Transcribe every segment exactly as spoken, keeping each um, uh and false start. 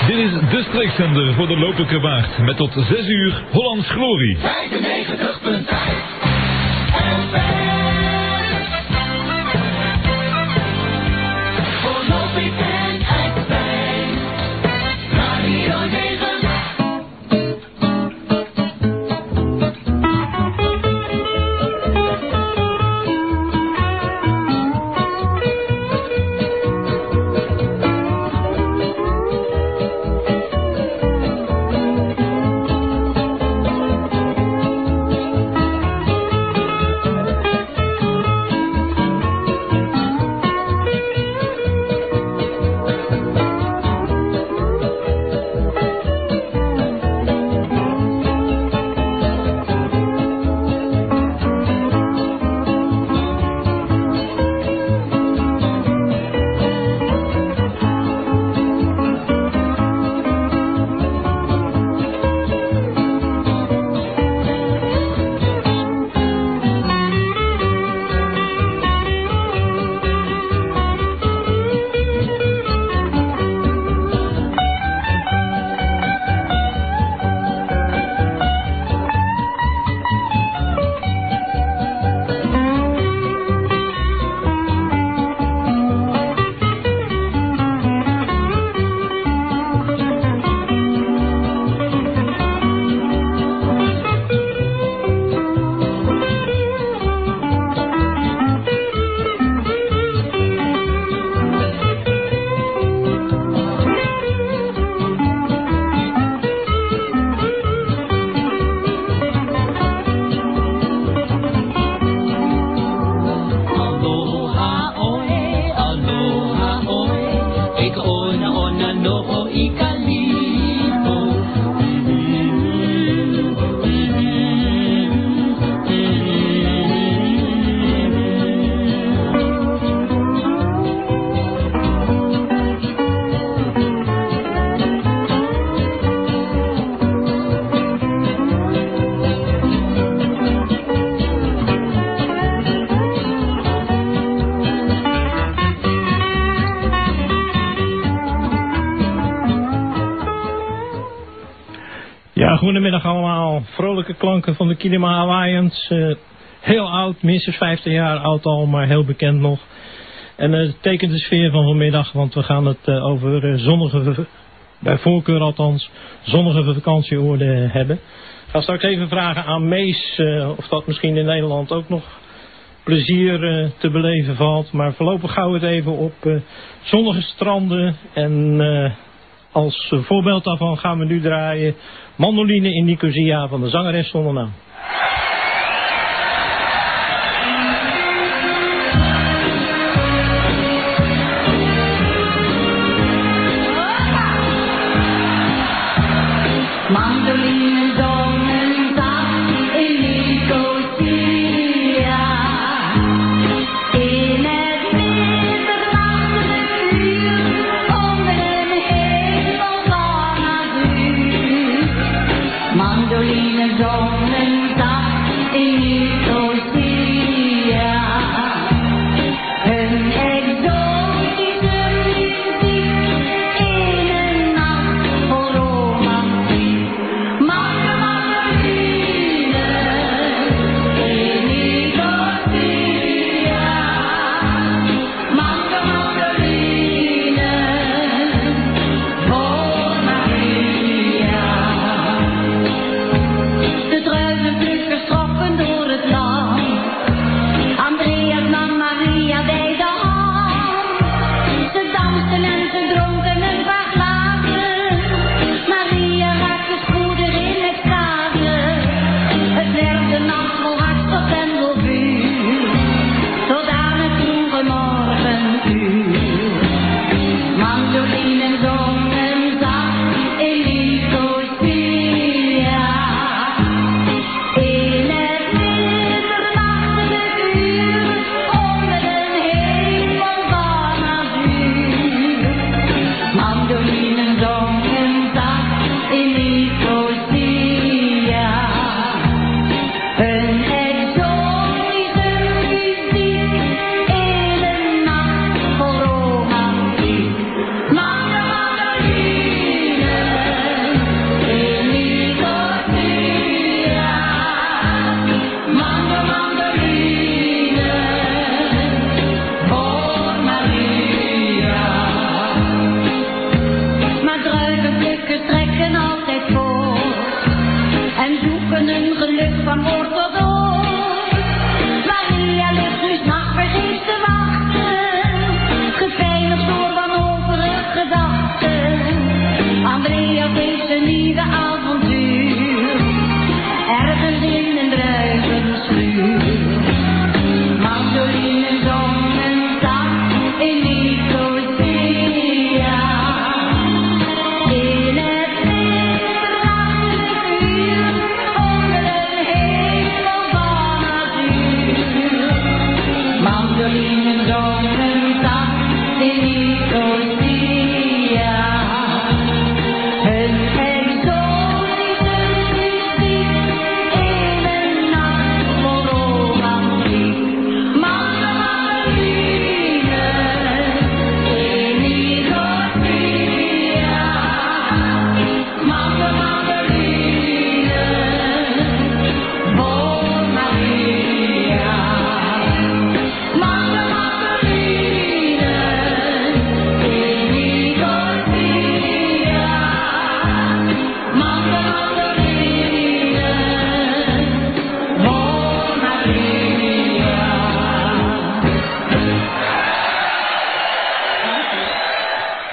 Dit is de streekzender voor de Lopiker Waard. Met tot zes uur Hollands Glorie. vijfennegentig punt vijf Voor Lopik en Eikveen. Radio negen. Goedemiddag allemaal, vrolijke klanken van de Kinema Hawaiians. Uh, heel oud, minstens vijftig jaar oud al, maar heel bekend nog. En het uh, tekent de sfeer van vanmiddag, want we gaan het uh, over uh, zonnige, bij voorkeur althans, zonnige vakantieoorden hebben. Ik ga straks even vragen aan Mees uh, of dat misschien in Nederland ook nog plezier uh, te beleven valt. Maar voorlopig gaan we het even op uh, zonnige stranden en... Uh, Als voorbeeld daarvan gaan we nu draaien Mandoline in Nicosia van de zangeres zonder naam. Mandoline zongen zacht in Nicosia. In het middernachtelijk uur onder een hemel van azuur. Mandoline zongen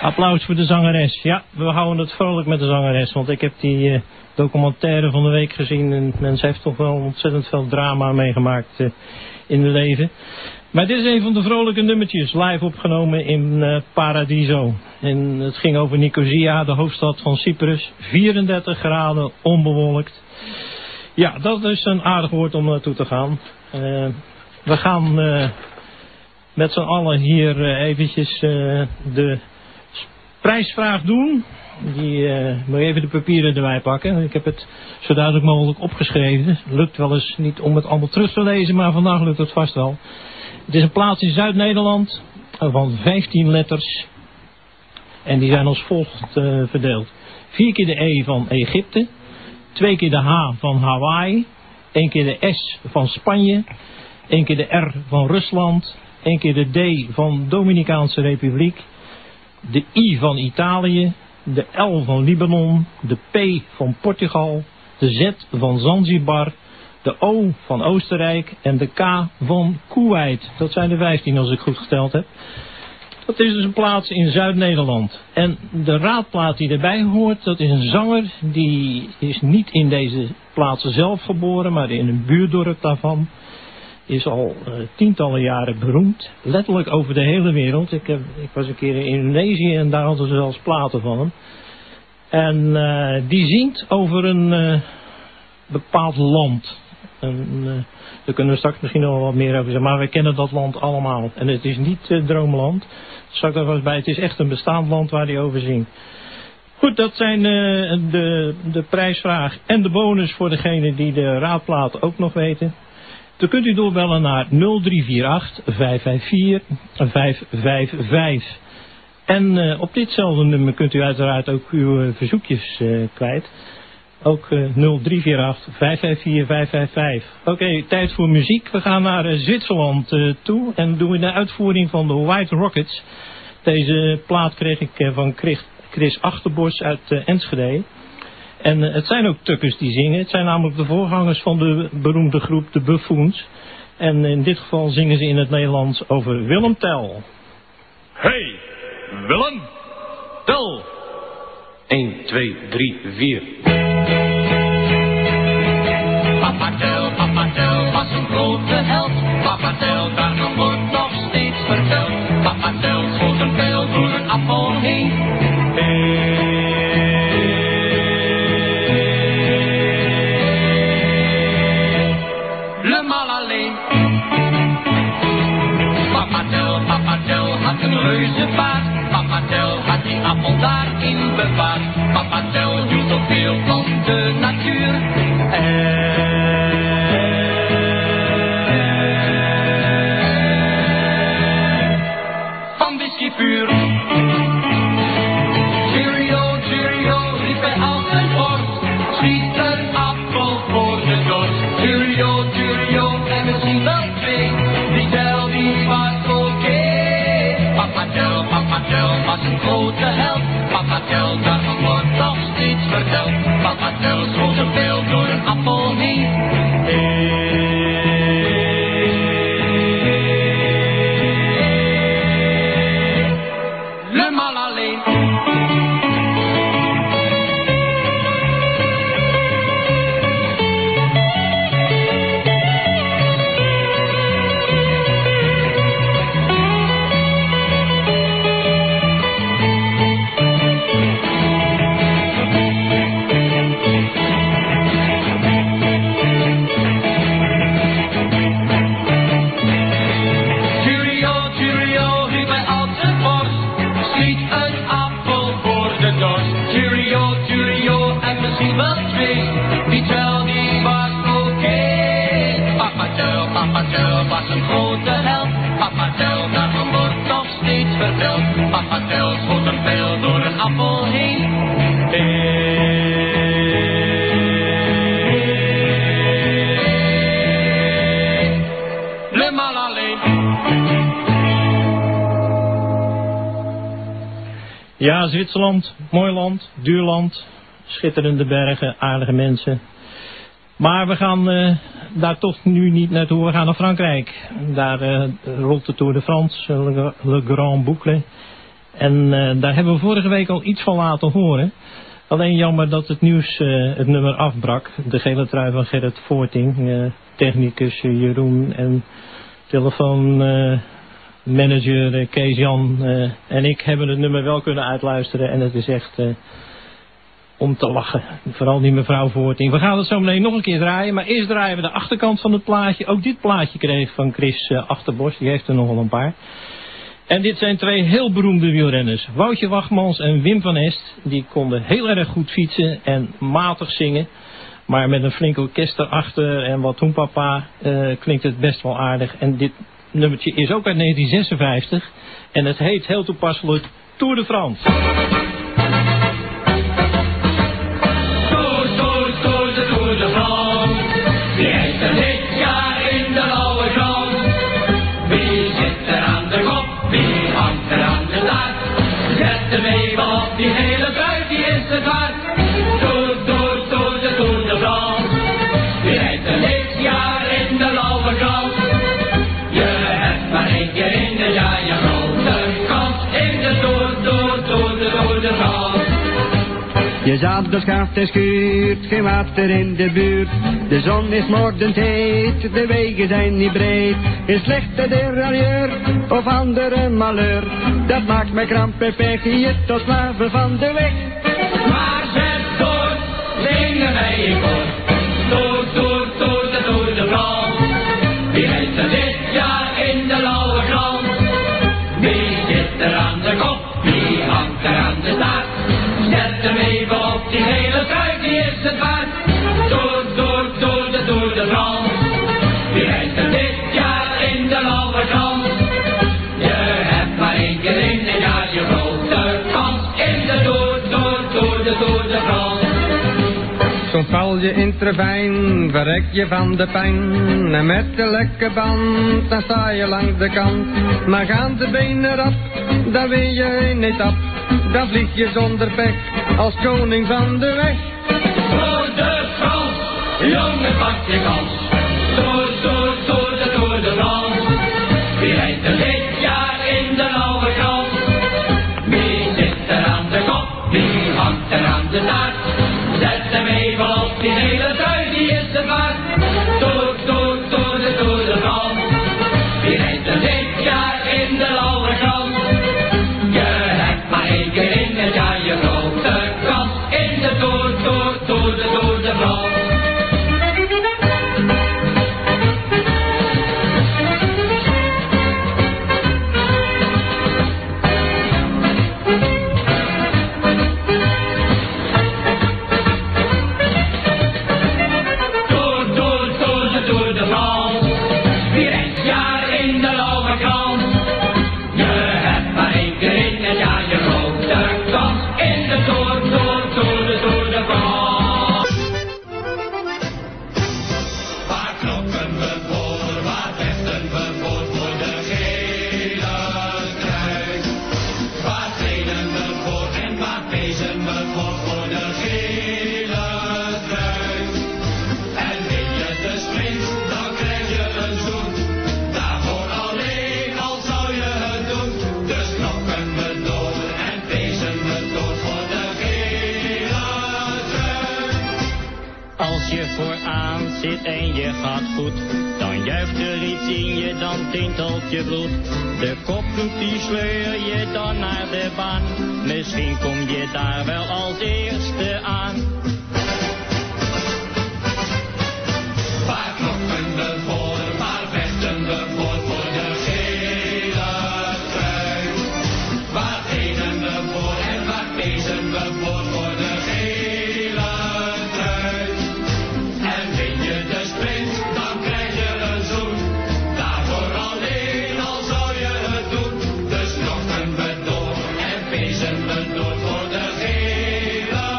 Applaus voor de zangeres. Ja, we houden het vrolijk met de zangeres, want ik heb die uh, documentaire van de week gezien en mensen heeft toch wel ontzettend veel drama meegemaakt uh, in hun leven. Maar dit is een van de vrolijke nummertjes, live opgenomen in uh, Paradiso. En het ging over Nicosia, de hoofdstad van Cyprus. vierendertig graden, onbewolkt. Ja, dat is een aardig woord om naartoe te gaan. Uh, we gaan uh, met z'n allen hier uh, eventjes uh, de prijsvraag doen. Die uh, moet even de papieren erbij pakken. Ik heb het zo duidelijk mogelijk opgeschreven. Het lukt wel eens niet om het allemaal terug te lezen, maar vandaag lukt het vast wel. Het is een plaats in Zuid-Nederland van vijftien letters. En die zijn als volgt uh, verdeeld. Vier keer de E van Egypte. Twee keer de H van Hawaii. Eén keer de S van Spanje. Eén keer de R van Rusland. Eén keer de D van Dominicaanse Republiek. De I van Italië. De L van Libanon. De P van Portugal. De Z van Zanzibar. De O van Oostenrijk en de K van Kuwait. Dat zijn de vijftien als ik goed geteld heb. Dat is dus een plaats in Zuid-Nederland. En de raadplaat die erbij hoort, dat is een zanger. Die is niet in deze plaatsen zelf geboren, maar in een buurdorp daarvan. Is al uh, tientallen jaren beroemd. Letterlijk over de hele wereld. Ik, heb, ik was een keer in Indonesië en daar hadden ze zelfs platen van hem. En uh, die zingt over een uh, bepaald land. En, uh, daar kunnen we straks misschien nog wel wat meer over zeggen. Maar we kennen dat land allemaal. En het is niet uh, Droomland. Dat zal ik er vast bij. Het is echt een bestaand land waar hij over zingt. Goed, dat zijn uh, de, de prijsvraag en de bonus voor degene die de raadplaat ook nog weten. Dan kunt u doorbellen naar nul drie vier acht vijf vijf vier vijf vijf vijf. En uh, op ditzelfde nummer kunt u uiteraard ook uw uh, verzoekjes uh, kwijt. Ook uh, nul drie vier acht vijf vijf vier vijf vijf vijf. Oké, okay, tijd voor muziek. We gaan naar uh, Zwitserland uh, toe en doen we de uitvoering van de White Rockets. Deze plaat kreeg ik uh, van Chris, Chris Achterbos uit uh, Enschede. En uh, het zijn ook tukkers die zingen. Het zijn namelijk de voorgangers van de beroemde groep de Buffoons. En in dit geval zingen ze in het Nederlands over Willem Tell. Hey, Willem, tel! een, twee, drie, vier. Papa Tel, Papa Tel was een grote held. Papa Tel, daarvan wordt nog steeds verteld. Papa Tel schoot een pijl door een appel heen. Helemaal alleen. Papa Tel, Papa Tel had een reuze baard. Papa Tel had die appel daarin bewaard. Papa Tel hield ook veel van de natuur. Van whiskyvuur. Cheerio, cheerio, riep hij als een borst. Schiet een appel voor de dorst. Cheerio, cheerio, en misschien wel twee. Die tel die was oké. Papa Tel, Papa Tel was een grote held. Papa Tel, daarvan wordt nog steeds verteld. Papa Tel schoot een pijl door een appel heen. Helemaal alleen. Papa Tel was een grote held. Papa Tel, daarvan wordt nog steeds verteld. Papa Tel schoot een pijl door een appel heen. Helemaal alleen. Ja, Zwitserland, mooi land, duur land, schitterende bergen, aardige mensen. Maar we gaan uh, daar toch nu niet naartoe, we gaan naar Frankrijk. Daar uh, rolt de Tour de France, Le, Le Grand Boucle. En uh, daar hebben we vorige week al iets van laten horen. Alleen jammer dat het nieuws uh, het nummer afbrak. De gele trui van Gerrit Voorting, uh, technicus uh, Jeroen en telefoonmanager uh, uh, Kees Jan uh, en ik hebben het nummer wel kunnen uitluisteren. En het is echt uh, om te lachen. Vooral die mevrouw Voorting. We gaan het zo meteen nog een keer draaien. Maar eerst draaien we de achterkant van het plaatje. Ook dit plaatje kreeg van Chris uh, Achterbos. Die heeft er nogal een paar. En dit zijn twee heel beroemde wielrenners. Woutje Wachtmans en Wim van Est. Die konden heel erg goed fietsen en matig zingen. Maar met een flink orkest erachter en wat hoenpapa uh, klinkt het best wel aardig. En dit nummertje is ook uit negentien zesenvijftig. En het heet heel toepasselijk Tour de France. Tour, tour, tour, de Tour de France. Wie heeft er dit jaar in de oude grond? Wie zit er aan de kop? Wie hangt er aan de taart? Zet hem even op die hele buik, die is het waard. Tour, tour, tour, de Tour de France. Wie rijdt er dit jaar in de lauwe grond? Je hebt maar één keer in het jaar je grote kans in de Tour, Tour, Tour, de Tour de France. Je zadel schaft en schuurt, geen water in de buurt. De zon is moordend heet, de wegen zijn niet breed. Een slechte derailleur of andere malheur, dat maakt mij kramp en pech, je tot slaven van de weg. Maar zet door, zingen wij in koor. Tour, Tour, Tour, de Tour de France. Wie rijdt er dit jaar in de lauwe grond? Wie zit er aan de kop? Wie hangt er aan de staart? Zet hem even op die hele buik, die is het waard. Tour, Tour, Tour, de Tour de France. Wie rijdt er dit jaar in de lauwe grond? Je hebt maar één keer in het jaar je grote kans in de Tour, Tour, Tour, de Tour de France. Soms val je in trevijn, verrek je van de pijn. En met de lekke band, dan sta je langs de kant. Maar gaan de benen rap, dan win je een etap. Dan vlieg je zonder pech, als koning van de weg. Tour de France, jongen pak je kans. Tour, Tour, Tour, de Tour de France. Wie rijdt er dit jaar in de lauwe grond? Wie zit er aan de kop? Wie hangt er aan de taart? Zet hem even op die hele trui, die is het waard. Tour, Tour, Tour, de Tour de France. Wie rijdt er dit jaar in de lauwe grond? Je hebt maar één keer in het jaar je grote kans in de Tour, Tour, Tour, de Tour de France. Tour, Tour, Tour, de Tour de France. Wie rijdt jaar in de lauwe krant? Je hebt maar één keer in het jaar je grote kans in de Tour, Tour, Tour, de Tour de France. Waar kloppen we voor, waar vechten we voor, voor de gele trui? Waar trainen we voor en waar pezen we voor, voor de gele trui? En win je de sprint, dan krijg je een zoen. Daarvoor alleen, al zou je het doen. Dus knokken we door en pezen we door voor de gele trui. Als je vooraan zit en je gaat goed, dan juicht er iets in je, dan tintelt je bloed. De kopgroep die sleur je dan naar de baan, misschien kom je daar wel als eerste aan. Waar knokken we voor, waar vechten we voor, voor de gele trui? Waar trainen we voor en waar pezen we voor, voor de gele trui? En win je de sprint, dan krijg je een zoen. Daarvoor alleen, al zou je het doen. Dus knokken we door en pezen we door voor de gele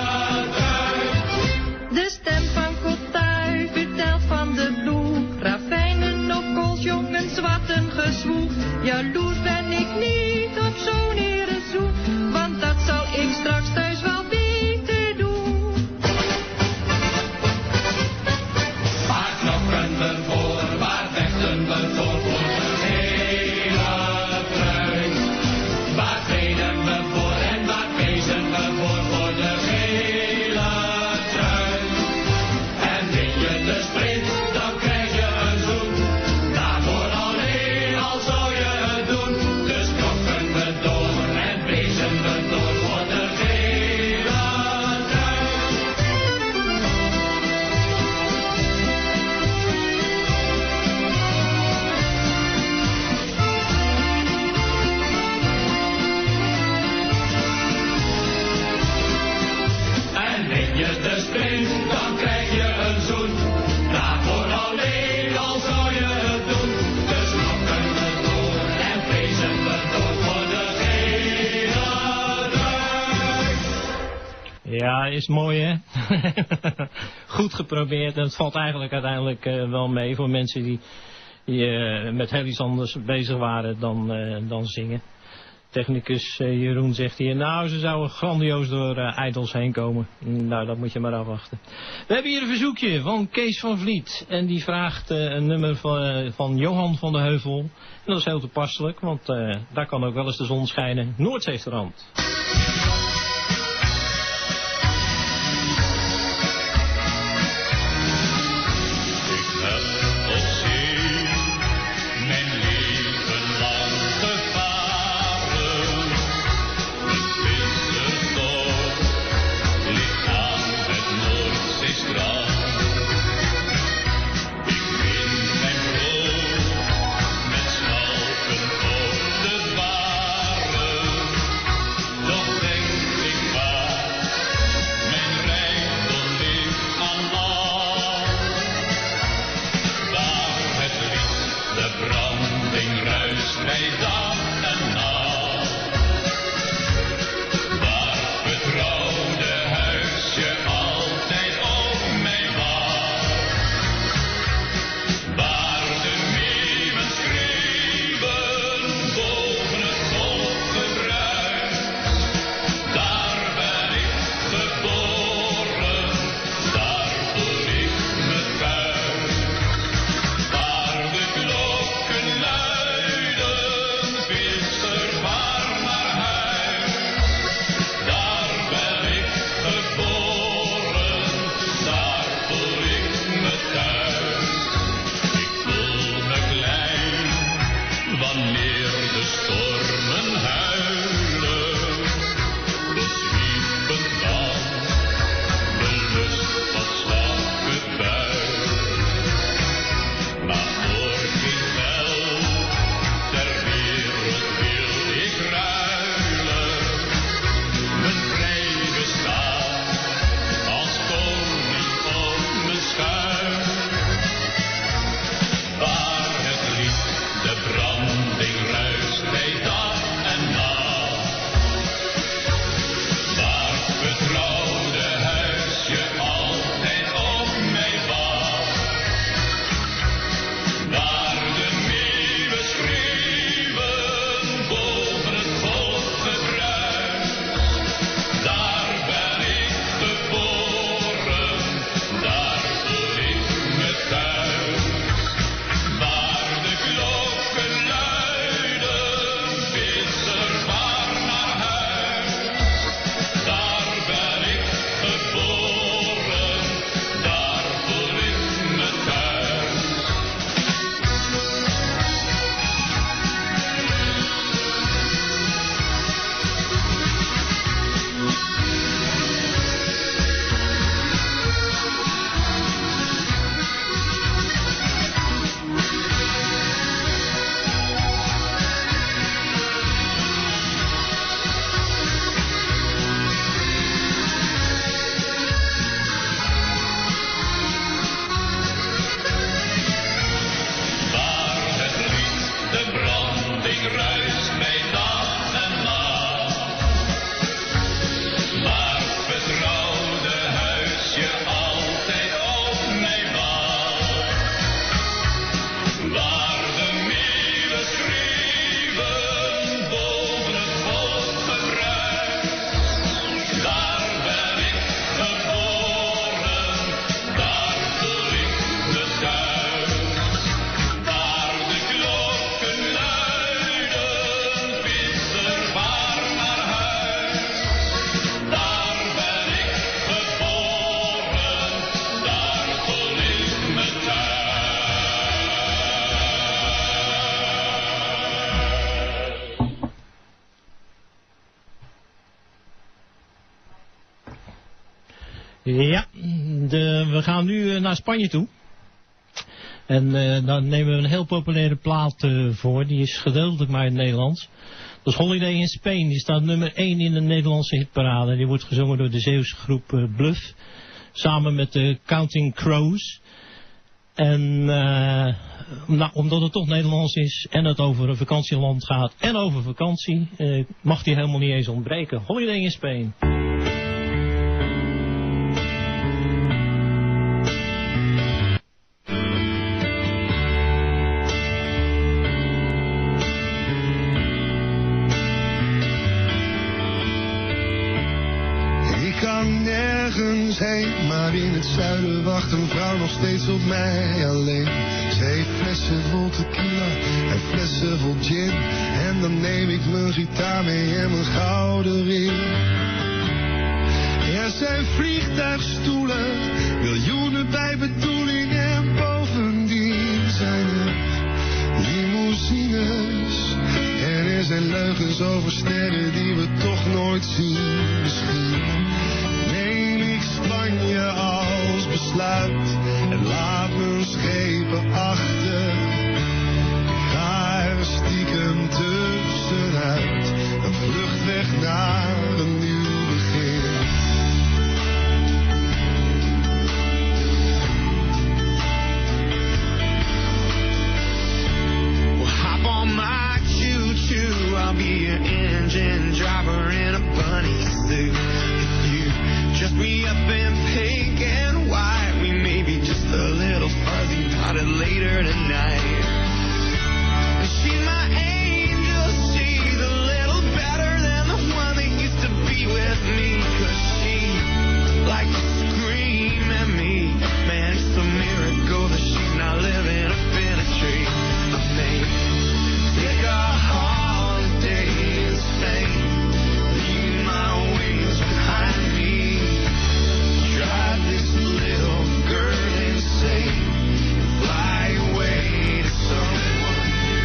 Ja, is mooi hè. Goed geprobeerd en het valt eigenlijk uiteindelijk uh, wel mee voor mensen die, die uh, met heel iets anders bezig waren dan, uh, dan zingen. Technicus uh, Jeroen zegt hier, nou ze zouden grandioos door uh, Idols heen komen. Nou, dat moet je maar afwachten. We hebben hier een verzoekje van Kees van Vliet. En die vraagt uh, een nummer van, uh, van Johan van de Heuvel. En dat is heel toepasselijk, want uh, daar kan ook wel eens de zon schijnen. Noordzeestrand. Ja, de, we gaan nu naar Spanje toe. En uh, dan nemen we een heel populaire plaat uh, voor. Die is gedeeltelijk maar in het Nederlands. Dat is Holiday in Spain. Die staat nummer één in de Nederlandse hitparade. Die wordt gezongen door de Zeeuwse groep uh, Bluff. Samen met de Counting Crows. En uh, nou, omdat het toch Nederlands is en het over een vakantieland gaat en over vakantie, uh, mag die helemaal niet eens ontbreken. Holiday in Spain. kan nergens heen, maar in het zuiden wacht een vrouw nog steeds op mij alleen. Ze heeft flessen vol tequila en flessen vol gin, en dan neem ik mijn gitaar mee en mijn gouden ring. Er zijn vliegtuigstoelen, miljoenen bij bedoeling, en bovendien zijn er limousines. En er zijn leugens over sterren die we toch nooit zien. Misschien neem ik Spanje als besluit en laat mijn schepen achter. Ik ga er stiekem tussenuit, een vlucht weg naar een nieuw begin. Well, hop on my choo-choo, I'll be your engine driver in a bunny suit. If you dress me up in pink and white, we may be just a little fuzzy about it later tonight. And she's my angel, she's a little better than the one that used to be with me, 'cause she likes to scream at me. Man, it's a miracle that she's not living up in a tree. I may take a holiday in Spain, leave my wings behind me, drive this little girl insane, fly away to someone new.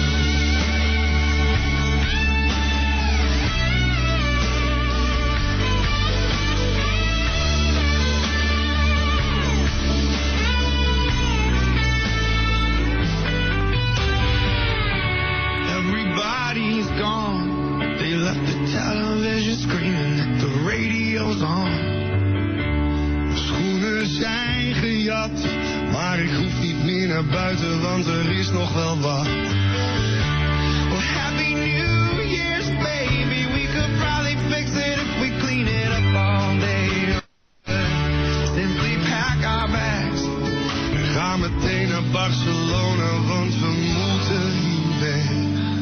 Everybody's gone, they left the television screaming that the radio's on. Mijn schoenen zijn gejat, maar ik hoef niet meer naar buiten, want er is nog wel wat. Well, happy New Year's, baby, we could probably fix it if we clean it up all day. Simply pack our bags en ga meteen naar Barcelona, want we moeten hier weg.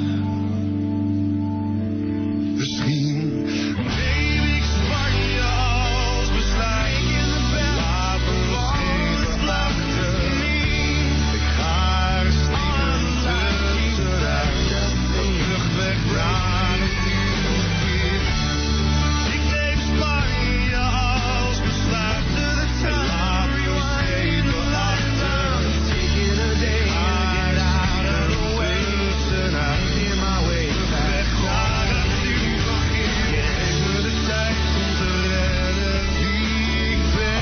Misschien neem ik Spanje als besluit, laat me schepen achter. Ik ga er stiekem tussenuit, een vlucht weg naar een nieuw begin. Ik neem Spanje als besluit, en laat me schepen achter. Ik ga er stiekem tussenuit, in my way back naar een nieuw begin. Geef me de tijd om te redden wie ik ben.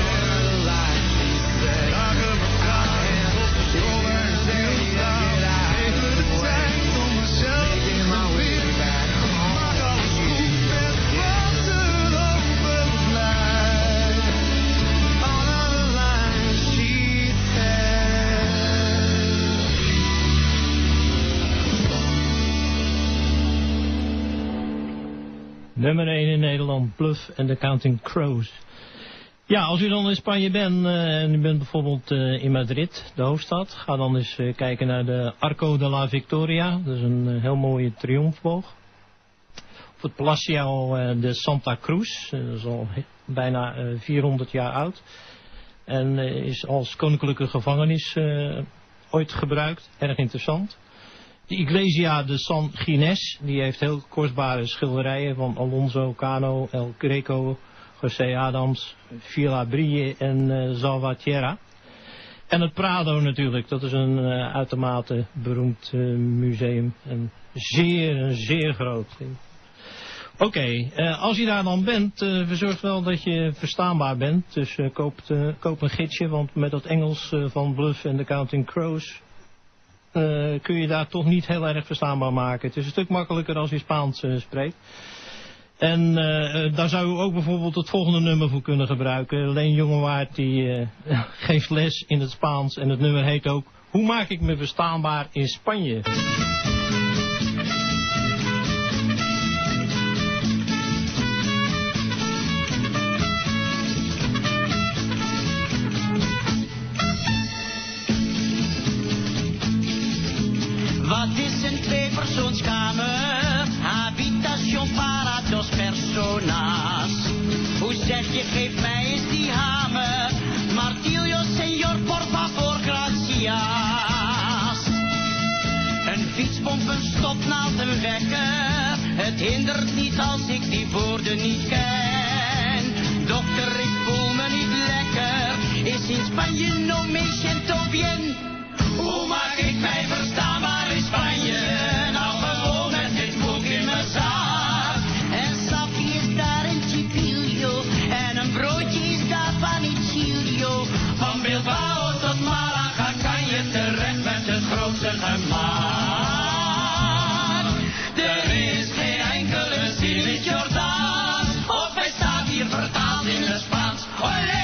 Dagen vergaan op de zomer en stilstaan. Geef me de tijd om mezelf te vinden. Maak alles goed met wat er overblijft. Another line, she said. Nummer één in Nederland, Bluff and the Counting Crows. Ja, als u dan in Spanje bent uh, en u bent bijvoorbeeld uh, in Madrid, de hoofdstad, ga dan eens uh, kijken naar de Arco de la Victoria. Dat is een uh, heel mooie triomfboog. Of het Palacio uh, de Santa Cruz, uh, dat is al he- bijna uh, vierhonderd jaar oud. En uh, is als koninklijke gevangenis uh, ooit gebruikt, erg interessant. De Iglesia de San Ginés, die heeft heel kostbare schilderijen van Alonso Cano, El Greco, José Adams, Villa Brille en uh, Salvatierra. En het Prado natuurlijk, dat is een uh, uitermate beroemd uh, museum. En zeer, zeer groot. Oké, okay, uh, als je daar dan bent, uh, verzorg wel dat je verstaanbaar bent. Dus uh, koop, uh, koop een gidsje, want met dat Engels uh, van Bluff and the Counting Crows Uh, kun je daar toch niet heel erg verstaanbaar maken. Het is een stuk makkelijker als je Spaans uh, spreekt. En uh, uh, daar zou u ook bijvoorbeeld het volgende nummer voor kunnen gebruiken. Leen Jongewaard die uh, geeft les in het Spaans en het nummer heet ook Hoe maak ik me verstaanbaar in Spanje? Wat is een tweepersoonskamer? Habitación para dos personas. Hoe zeg je geeft mij eens die hamer. Martillo, senor, por favor, gracias. Een fietspomp, een stopnaald, een wekker. Het hindert niet als ik die woorden niet ken. Dokter, ik voel me niet lekker. Is in Spanje no me siento bien. Hoe maak ik mij verstaanbaar in Spanje? Nou gewoon met dit boek in mijn zak. En sapje is daar een chipillo. En een broodje is daar panicillo. Van Bilbao tot Malaga kan je terecht met het grootste gemak. Er is geen enkele zin in Jordaan. Of hij staat hier vertaald in het Spaans. Olé!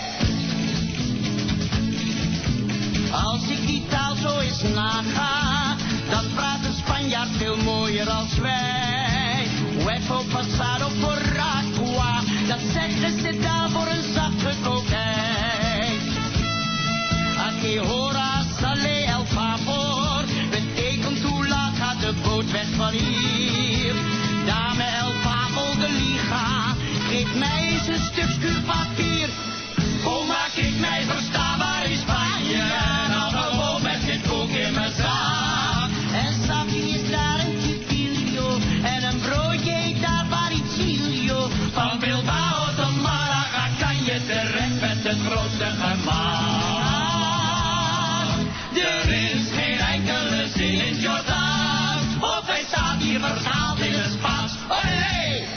Als ik die taal zo eens naga, dan praat een Spanjaard veel mooier als wij. Huevo pasado por agua, dat zeggen ze daar voor een zacht gekookt ei. A que hora sale el favor, betekent hoe laat gaat de boot weg van hier. Dame el favor de liga, geef mij eens een stuk schuurpapier. Hoe maak ik mij verstaanbaar in Spanje? Nou gewoon met dit boek in mijn zak. En sapje is daar een chipillo. En een broodje eet daar panicillo. Van Bilbao tot Malaga kan je terecht met het grootste gemak. Er is geen enkele zin in Jordaan. Of hij staat hier vertaald in het Spaans. Olé!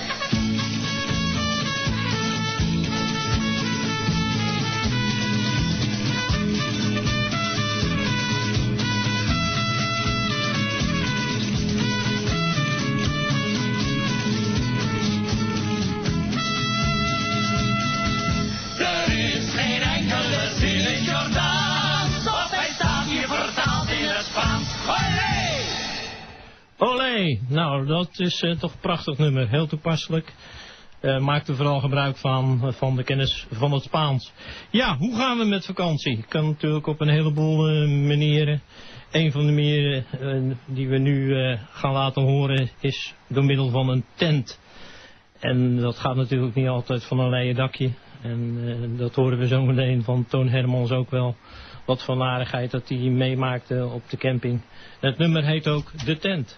Olé, nou dat is uh, toch een prachtig nummer, heel toepasselijk. Uh, maak er vooral gebruik van, uh, van de kennis van het Spaans. Ja, hoe gaan we met vakantie? Kan natuurlijk op een heleboel uh, manieren. Een van de manieren uh, die we nu uh, gaan laten horen is door middel van een tent. En dat gaat natuurlijk niet altijd van een leien dakje. En uh, dat horen we zo meteen van Toon Hermans ook wel. Wat voor narigheid dat hij meemaakte op de camping. Het nummer heet ook De Tent.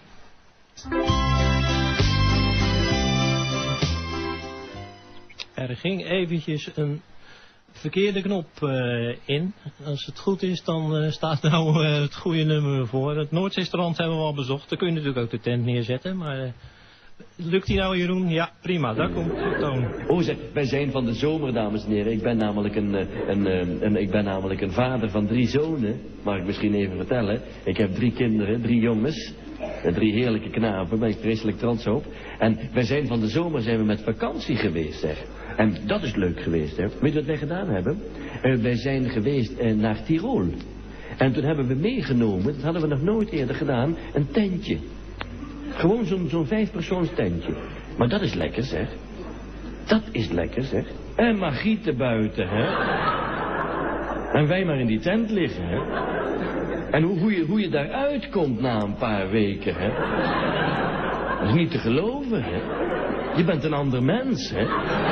Er ging eventjes een verkeerde knop uh, in. Als het goed is, dan uh, staat nou uh, het goede nummer voor. Het Noordzeestrand hebben we al bezocht. Daar kun je natuurlijk ook de tent neerzetten. Maar uh, lukt die nou, Jeroen? Ja, prima. Daar komt de Toon. Oh, zeg, wij zijn van de zomer, dames en heren. Ik ben namelijk een, een, een, een, ik ben namelijk een vader van drie zonen. Mag ik misschien even vertellen. Ik heb drie kinderen, drie jongens. Drie heerlijke knapen, daar ben ik vreselijk trots op. En wij zijn van de zomer zijn we met vakantie geweest, zeg. En dat is leuk geweest, hè. Weet je wat wij gedaan hebben? Uh, wij zijn geweest uh, naar Tirol. En toen hebben we meegenomen, dat hadden we nog nooit eerder gedaan, een tentje. Gewoon zo'n zo'n vijfpersoons tentje. Maar dat is lekker, zeg. Dat is lekker, zeg. En Margriet buiten, hè. En wij maar in die tent liggen, hè. En hoe, hoe, je, hoe je daaruit komt na een paar weken, hè. Dat is niet te geloven, hè. Je bent een ander mens, hè.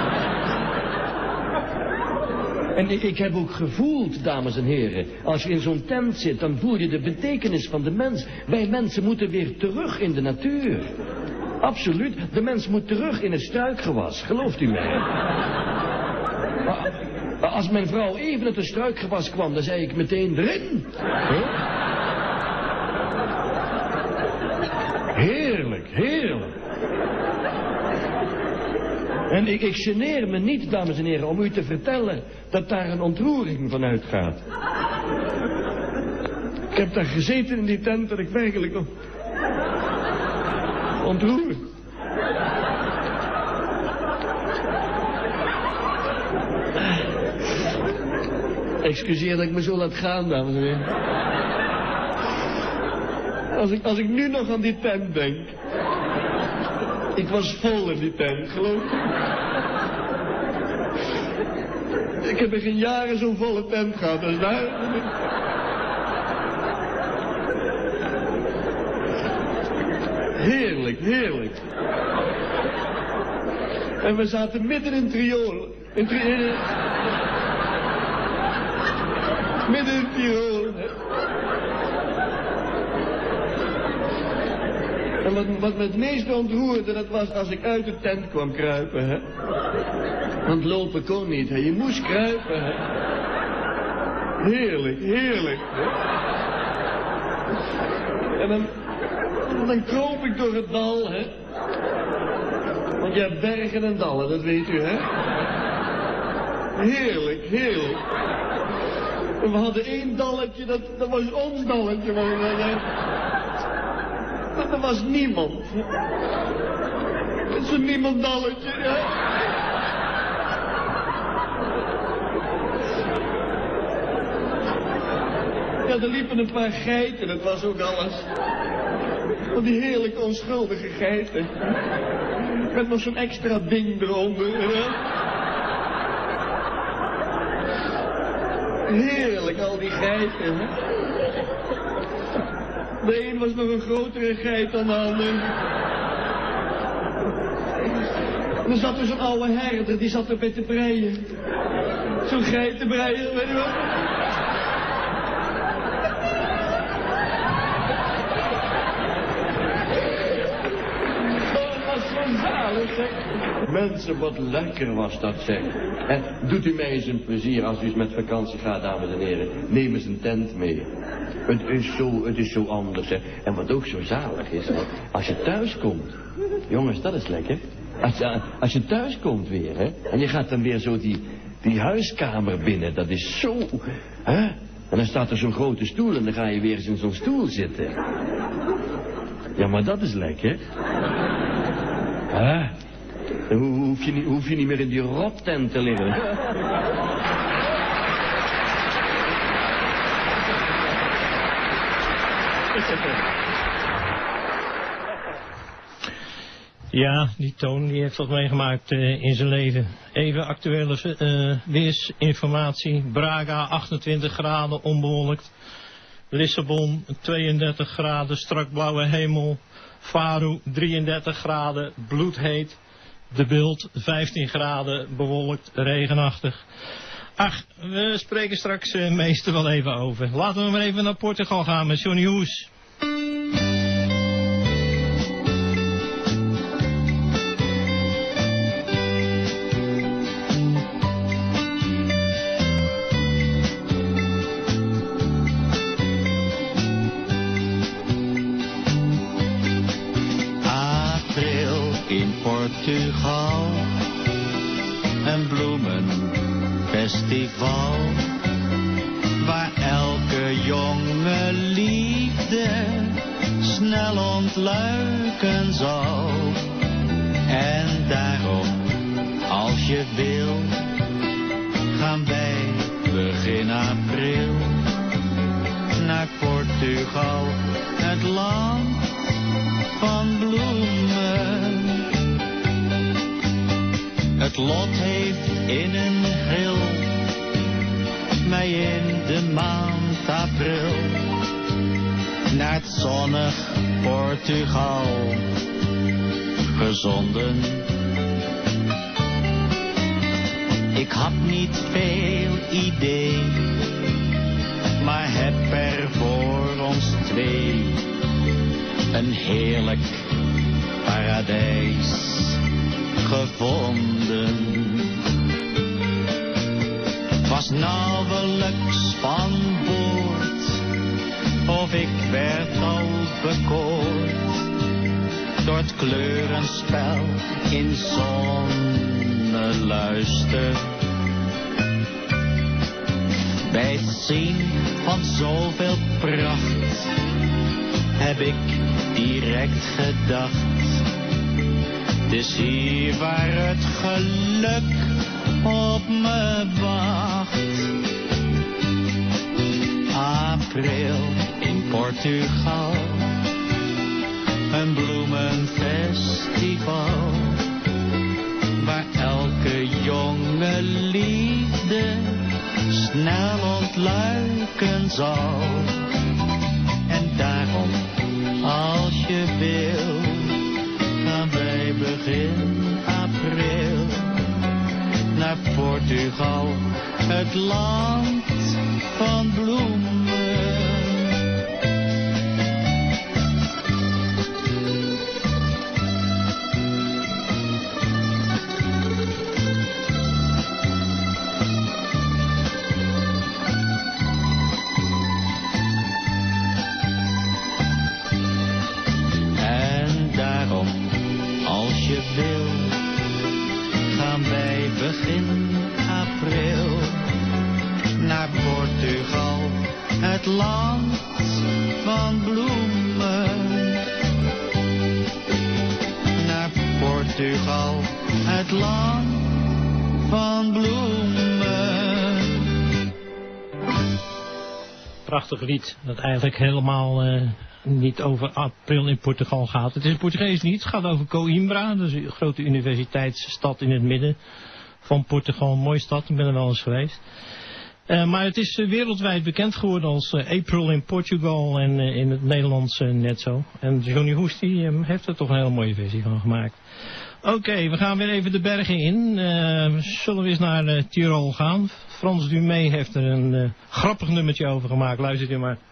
En ik, ik heb ook gevoeld, dames en heren, als je in zo'n tent zit, dan voel je de betekenis van de mens. Wij mensen moeten weer terug in de natuur. Absoluut, de mens moet terug in het struikgewas, gelooft u mij? Maar, als mijn vrouw even uit het struikgewas kwam, dan zei ik meteen erin. Huh? Heerlijk, heerlijk. En ik, ik geneer me niet, dames en heren, om u te vertellen dat daar een ontroering van uitgaat. Ik heb daar gezeten in die tent en ik werkelijk nog ontroerd. Excuseer dat ik me zo laat gaan, dames en heren. Als ik, als ik nu nog aan die tent denk. Ik was vol in die tent, geloof ik. Ik heb in geen jaren zo'n volle tent gehad als daar. Heerlijk, heerlijk. En we zaten midden in Tirol. In Tri- in, midden in Tirol, hè. En wat, wat me het meest ontroerde, dat was als ik uit de tent kwam kruipen, hè. Want lopen kon niet, hè. Je moest kruipen, hè. Heerlijk, heerlijk, hè. En dan, dan kroop ik door het dal, hè. Want je hebt bergen en dallen, dat weet u, hè. Heerlijk, heerlijk. En we hadden één dalletje, dat, dat was ons dalletje, maar... Dat, er was niemand. Het is een niemandalletje, hè. Ja, er liepen een paar geiten, dat was ook alles. Van die heerlijke onschuldige geiten. Met nog zo'n extra ding eronder, hè. Heerlijk, al die geiten, hè. De een was nog een grotere geit dan de ander. En er zat dus een oude herder, die zat er bij te breien. Zo'n geitenbreier, weet je wel. Oh, dat was zo zalig, zeg. Mensen, wat lekker was dat, zeg. En doet u mij eens een plezier als u eens met vakantie gaat, dames en heren. Neem eens een tent mee. Het is zo, het is zo anders, hè. En wat ook zo zalig is, hè. Als je thuis komt. Jongens, dat is lekker. Als je, als je thuis komt weer, hè. En je gaat dan weer zo die, die huiskamer binnen. Dat is zo, hè. En dan staat er zo'n grote stoel en dan ga je weer eens in zo'n stoel zitten. Ja, maar dat is lekker. Hè. Dan hoef je niet, hoef je niet meer in die rottent te liggen. Ja, die Toon die heeft wat meegemaakt uh, in zijn leven. Even actuele uh, weersinformatie. Braga achtentwintig graden onbewolkt. Lissabon tweeëndertig graden strak blauwe hemel. Faru drieëndertig graden bloedheet. De Bult vijftien graden bewolkt regenachtig. Ach, we spreken straks uh, meester wel even over. Laten we maar even naar Portugal gaan met Johnny Hoes. Portugal, een bloemenfestival, waar elke jonge liefde snel ontluiken zal. En daarom, als je wil, gaan wij begin april naar Portugal, het land van bloemen. Het lot heeft in een gril mij in de maand april naar het zonnig Portugal gezonden. Ik had niet veel idee, maar heb er voor ons twee een heerlijk paradijs gevonden. Was nauwelijks van boord, of ik werd al bekoord door het kleurenspel in zonneluister. Bij het zien van zoveel pracht heb ik direct gedacht: het is hier waar het geluk op me wacht. April in Portugal, een bloemenfestival, waar elke jonge liefde snel ontluiken zal. En daarom, als je wil, gaan wij begin april naar Portugal, het land van bloemen. En daarom, als je wil, gaan wij begin april naar Portugal, het land van bloemen. Naar Portugal, het land van bloemen. Prachtig lied, dat eigenlijk helemaal uh, niet over april in Portugal gaat. Het is een Portugees lied, het gaat over Coimbra, dus een grote universiteitsstad in het midden van Portugal. Een mooie stad, ik ben er wel eens geweest. Uh, maar het is uh, wereldwijd bekend geworden als uh, April in Portugal en uh, in het Nederlands uh, net zo. En Johnny Hoest die, um, heeft er toch een hele mooie versie van gemaakt. Oké, okay, we gaan weer even de bergen in. Uh, zullen we eens naar uh, Tirol gaan? Frans Dumay heeft er een uh, grappig nummertje over gemaakt. Luistert u maar.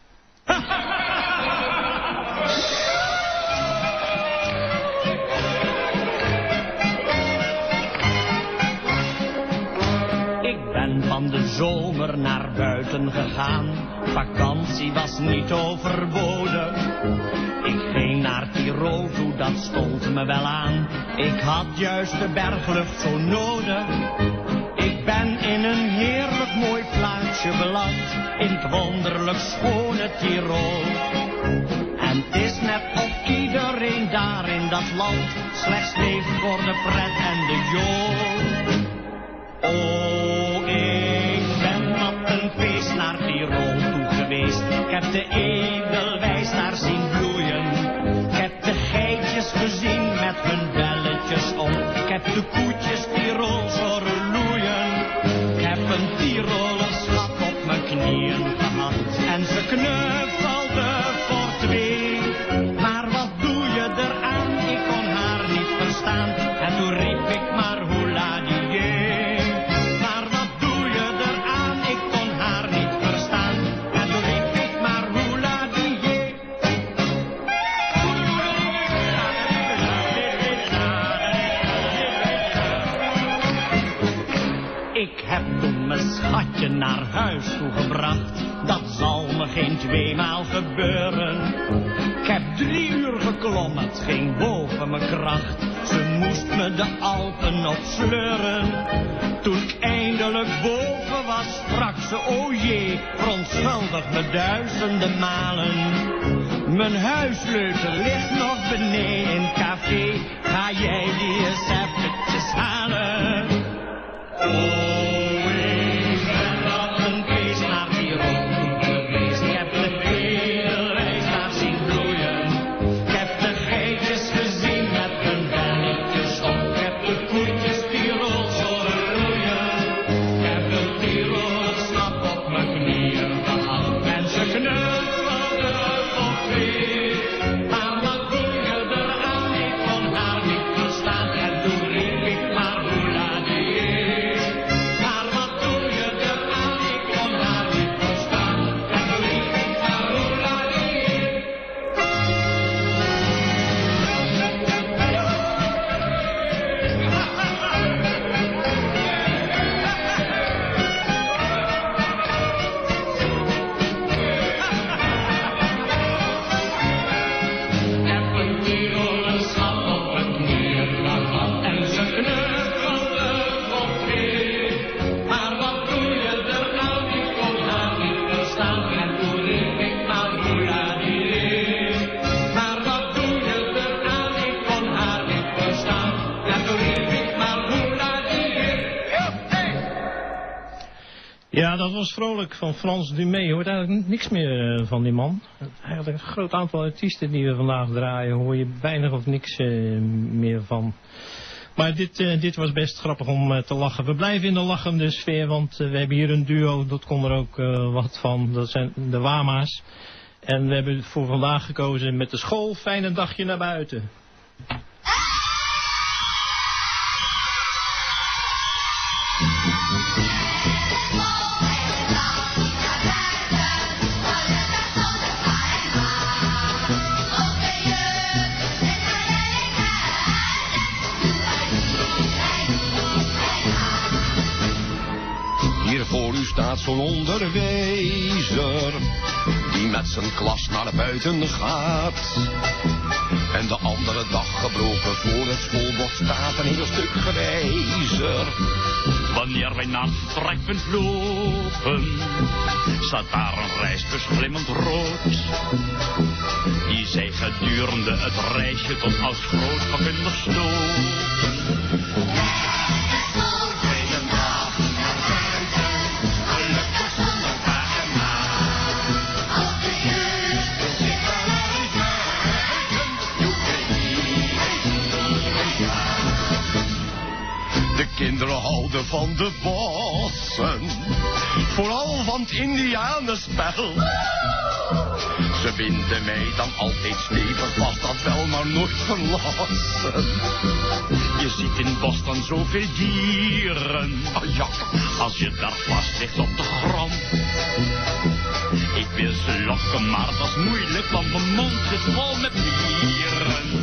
Van de zomer naar buiten gegaan, vakantie was niet overboden. Ik ging naar Tirol toe, dat stond me wel aan. Ik had juist de berglucht zo nodig. Ik ben in een heerlijk mooi plaatsje beland, in het wonderlijk schone Tirol. En het is net of iedereen daar in dat land slechts leeft voor de pret en de jool. Oh, ik ben op een feest naar Tirol toe geweest. Ik heb de edelwijs daar zien bloeien. Ik heb de geitjes gezien met hun belletjes om. Ik heb de koetjes Tirols horen loeien. Ik heb een Tiroler schat op mijn knieën gehad. En ze knuffelde voor twee. Maar wat doe je eraan? Ik kon haar niet verstaan. En toen riep ik maar hoela die. Schatje naar huis toe gebracht, dat zal me geen tweemaal gebeuren. Ik heb drie uur geklommen, het ging boven mijn kracht. Ze moest me de Alpen opsleuren. Toen ik eindelijk boven was, sprak ze, o jee, verontschuldig me duizenden malen. Mijn huissleutel ligt nog beneden in het café, ga jij die eens eventjes halen? Oh. Ja, dat was vrolijk van Frans Dumay. Je hoort eigenlijk niks meer uh, van die man. Eigenlijk een groot aantal artiesten die we vandaag draaien, hoor je weinig of niks uh, meer van. Maar dit, uh, dit was best grappig om uh, te lachen. We blijven in de lachende sfeer, want uh, we hebben hier een duo, dat komt er ook uh, wat van. Dat zijn de Wama's. En we hebben voor vandaag gekozen met de school. Fijne dagje naar buiten. Hier voor u staat zo'n onderwijzer, die met zijn klas naar buiten gaat. En de andere dag gebroken voor het schoolbord staat een heel stuk grijzer. Wanneer wij naar het trekpunt lopen, staat daar een reisbus glimmend rood. Die zij gedurende het reisje tot als groot vakkundig stoot. De kinderen houden van de bossen, vooral van het indianenspel. Ze binden mij dan altijd stevig vast, dat wel maar nooit verlassen. Je ziet in Boston zoveel dieren, oh ja, als je daar vast ligt op de grond. Ik wil ze lokken, maar dat is moeilijk, want mijn mond zit vol met mieren.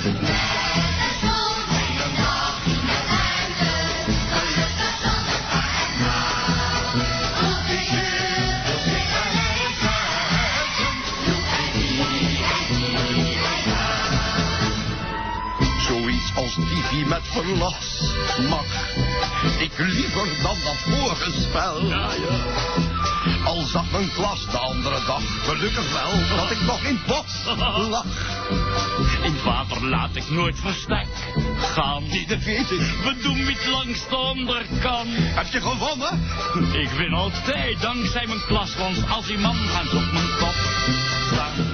Als Tivi met verlas mag ik liever dan dat vorige spel. Ja, ja. Al zag mijn klas de andere dag gelukkig wel dat ik nog in het bos lag. In het water laat ik nooit verstek gaan. Nee, dat weet ik. We doen niet langs de onderkant. Heb je gewonnen? Ik win altijd dankzij mijn klas, want als die man gaat op mijn kop staan.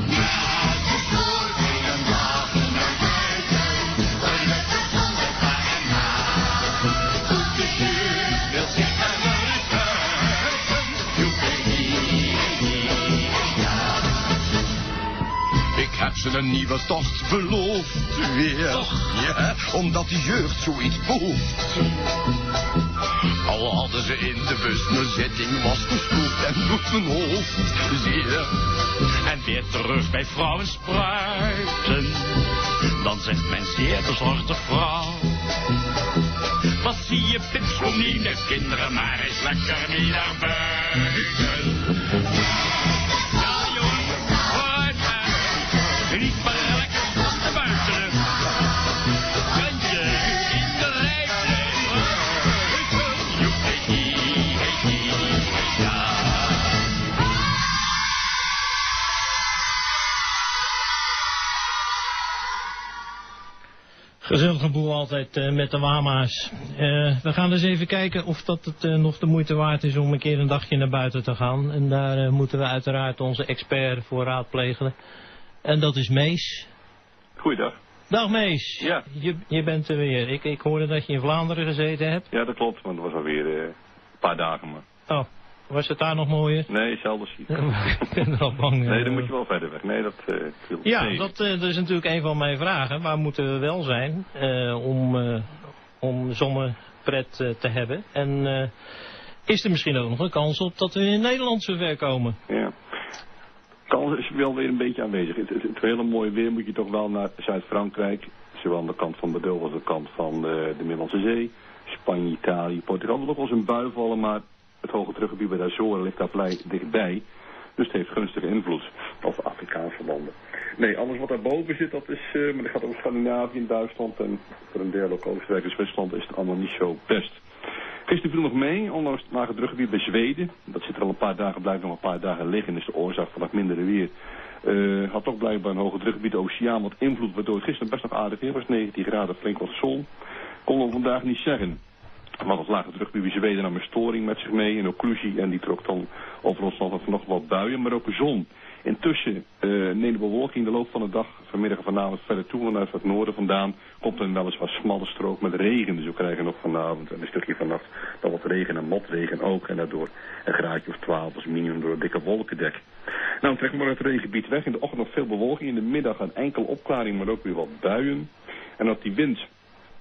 Ik heb ze een nieuwe tocht beloofd weer. Toch? Ja, omdat de jeugd zoiets behoeft. Al hadden ze in de bus mijn zitting was gespoeld en doet mijn hoofd zeer. En weer terug bij vrouwen spruiten, dan zegt mijn zeer bezorgde vrouw: wat zie je pips, kom niet de kinderen maar eens lekker mee naar buiten. Ja jongen, vooruit maar, niet maar lekker naar buiten. Kan je in de rij blijven? Joepie, ja. Gezellige boel altijd uh, met de Wama's. Uh, we gaan eens even kijken of dat het uh, nog de moeite waard is om een keer een dagje naar buiten te gaan. En daar uh, moeten we uiteraard onze expert voor raadplegen. En dat is Mees. Goeiedag. Dag Mees. Ja. Je, je bent er weer. Ik, ik hoorde dat je in Vlaanderen gezeten hebt. Ja, dat klopt, want dat was alweer uh, een paar dagen maar. Oh, was het daar nog mooier? Nee, zelden ziek. Ik ben er al bang. Nee, dan moet je wel verder weg. Nee, dat uh, viel Ja, nee. dat, uh, dat is natuurlijk een van mijn vragen. Waar moeten we wel zijn uh, om, uh, om zonnepret uh, te hebben? En uh, is er misschien ook nog een kans op dat we in Nederland zover komen? Ja. Kans is wel weer een beetje aanwezig. Het, het, het hele mooie weer moet je toch wel naar Zuid-Frankrijk. Zowel aan de kant van Bordeaux als de kant van uh, de Middellandse Zee. Spanje, Italië, Portugal. Er wil ook wel eens een bui vallen, maar het hoge teruggebied bij de Azoren ligt daar vrij dichtbij. Dus het heeft gunstige invloed. Of Afrikaanse landen. Nee, alles wat daarboven zit, dat is, uh, maar dat gaat over Scandinavië en Duitsland en voor een deel ook Oostenrijk en Zwitserland is het allemaal niet zo best. Gisteren viel nog mee, ondanks het lage drukgebied bij Zweden. Dat zit er al een paar dagen, blijft nog een paar dagen liggen. Is de oorzaak van het mindere weer. Uh, had ook blijkbaar een hoge drukgebied, de oceaan, wat invloed, waardoor het gisteren best nog aardig weer was. negentien graden, flink wat zon. Konden we vandaag niet zeggen. Want het lage drukgebied bij Zweden nam een storing met zich mee, een occlusie. En die trok dan over ons land nog wat buien, maar ook een zon. Intussen uh, neemt de bewolking de loop van de dag, vanmiddag en vanavond verder toe. Vanuit het noorden vandaan komt er een weliswaar smalle strook met regen. Dus we krijgen nog vanavond en een stukje vannacht dan wat regen en motregen ook. En daardoor een graadje of twaalf als minimum door een dikke wolkendek. Nou, trekken we maar het regengebied weg. In de ochtend nog veel bewolking. In de middag een enkele opklaring, maar ook weer wat buien. En dat die wind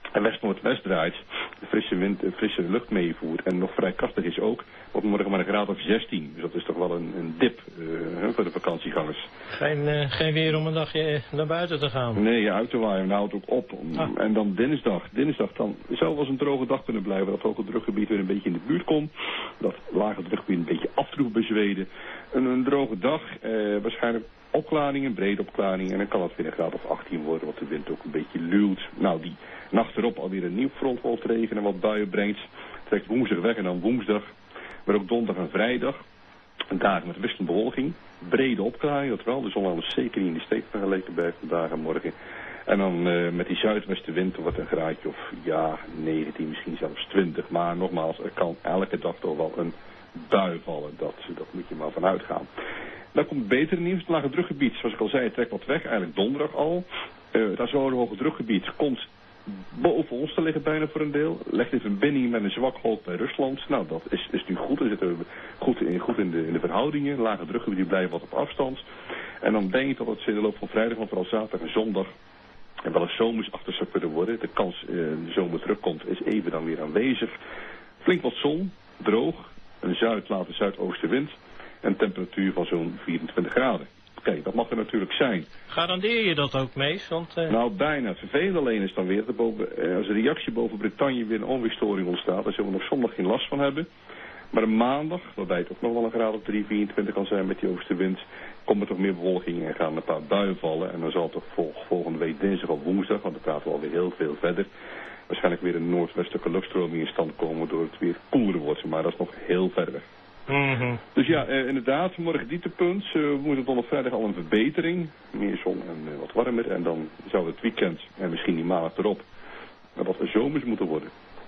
en west-noordwest draait, de frisse wind, de frisse lucht meevoert en nog vrij krachtig is ook, wordt morgen maar een graad of zestien. Dus dat is toch wel een, een dip uh, voor de vakantiegangers. Geen, uh, geen weer om een dagje naar buiten te gaan? Nee, ja, uit te waaien, dan houdt het ook op. Ah. En dan dinsdag, dinsdag dan zou wel eens een droge dag kunnen blijven, dat het hoge drukgebied weer een beetje in de buurt komt. Dat lage drukgebied een beetje afdroeg bij Zweden. Een, een droge dag, uh, waarschijnlijk opklaringen, brede opklaringen en dan kan het weer een graad of achttien worden, wat de wind ook een beetje luwt. Nou, die nacht erop alweer een nieuw frontwoltregen en wat buien brengt. Trekt woensdag weg en dan woensdag, maar ook donderdag en vrijdag. Een dag met wisselende bewolking, brede opklaring, dat wel. De zon anders zeker niet in de steek vergeleken bij vandaag en morgen. En dan uh, met die zuidwestenwind wordt een graadje of ja, negentien, misschien zelfs twintig. Maar nogmaals, er kan elke dag toch wel een bui vallen. Dat, dat moet je maar vanuit gaan. Dan komt het betere nieuws. Het lage drukgebied, zoals ik al zei, trekt wat weg. Eigenlijk donderdag al. Uh, het Azore hoge drukgebied komt boven ons te liggen bijna voor een deel. Legt in verbinding met een zwak hoog bij Rusland. Nou, dat is, is nu goed. Dan zitten we goed in, goed in, de, in de verhoudingen. Lage drukgebied die blijven wat op afstand. En dan denk ik dat het in de loop van vrijdag, want vooral zaterdag en zondag en wel eens zomers achter zou kunnen worden. De kans uh, de zomer terugkomt is even dan weer aanwezig. Flink wat zon, droog, een zuid, late zuidoostenwind en temperatuur van zo'n vierentwintig graden. Oké, okay, dat mag er natuurlijk zijn. Garandeer je dat ook, Mees? Want, uh... Nou, bijna. Het vervelende alleen is dan weer dat boven, uh, als een reactie boven Bretagne weer een onweerstoring ontstaat, daar zullen we nog zondag geen last van hebben. Maar een maandag, waarbij het ook nog wel een graad of drie, vierentwintig kan zijn met die oostenwind, komt er toch meer bewolking en gaan een paar buien vallen. En dan zal toch vol, volgende week dinsdag of woensdag, want dan praten we alweer heel veel verder, waarschijnlijk weer een noordwestelijke luchtstroming in stand komen, waardoor het weer koeler wordt. Maar dat is nog heel ver weg. Mm-hmm. Dus ja, uh, inderdaad, morgen dieptepunt. Uh, woensdag, donderdag, vrijdag al een verbetering. Meer zon en uh, wat warmer. En dan zou het weekend, en misschien die maandag erop, uh, wat zomers moeten worden.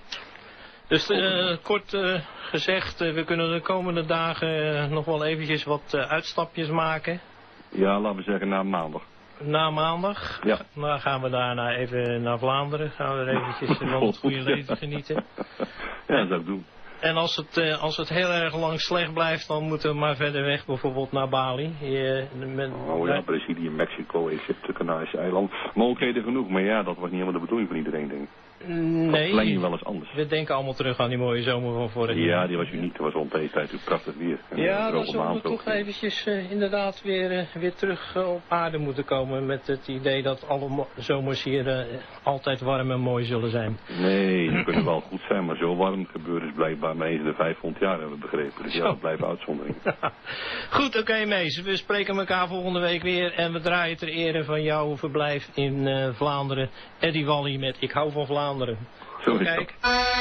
Dus uh, kort uh, gezegd, uh, we kunnen de komende dagen uh, nog wel eventjes wat uh, uitstapjes maken. Ja, laten we zeggen na maandag. Na maandag? Ja. Dan gaan we daarna even naar Vlaanderen. Gaan we er eventjes van het goede leven genieten. Ja, dat zou ik doen. En als het, uh, als het heel erg lang slecht blijft, dan moeten we maar verder weg, bijvoorbeeld naar Bali. Je, met, oh ja, Brazilië, Mexico, Egypte, Canarische eilanden. Mogelijkheden genoeg, maar ja, dat was niet helemaal de bedoeling van iedereen, denk ik. Nee, dat je wel eens anders. We denken allemaal terug aan die mooie zomer van vorig jaar. Ja, die was uniek. Dat was rond deze tijd ook prachtig weer. En ja, dan zullen we toch eventjes uh, inderdaad weer, uh, weer terug uh, op aarde moeten komen met het idee dat alle zomers hier uh, altijd warm en mooi zullen zijn. Nee, die kunnen wel goed zijn, maar zo warm gebeuren is blijkbaar maar eens in de vijfhonderd jaar, hebben we begrepen. Dus ja, dat blijven uitzonderingen. Goed, oké okay, Mees. We spreken elkaar volgende week weer en we draaien ter ere van jouw verblijf in uh, Vlaanderen. Eddie Wally met Ik hou van Vlaanderen. Zo is Kijk.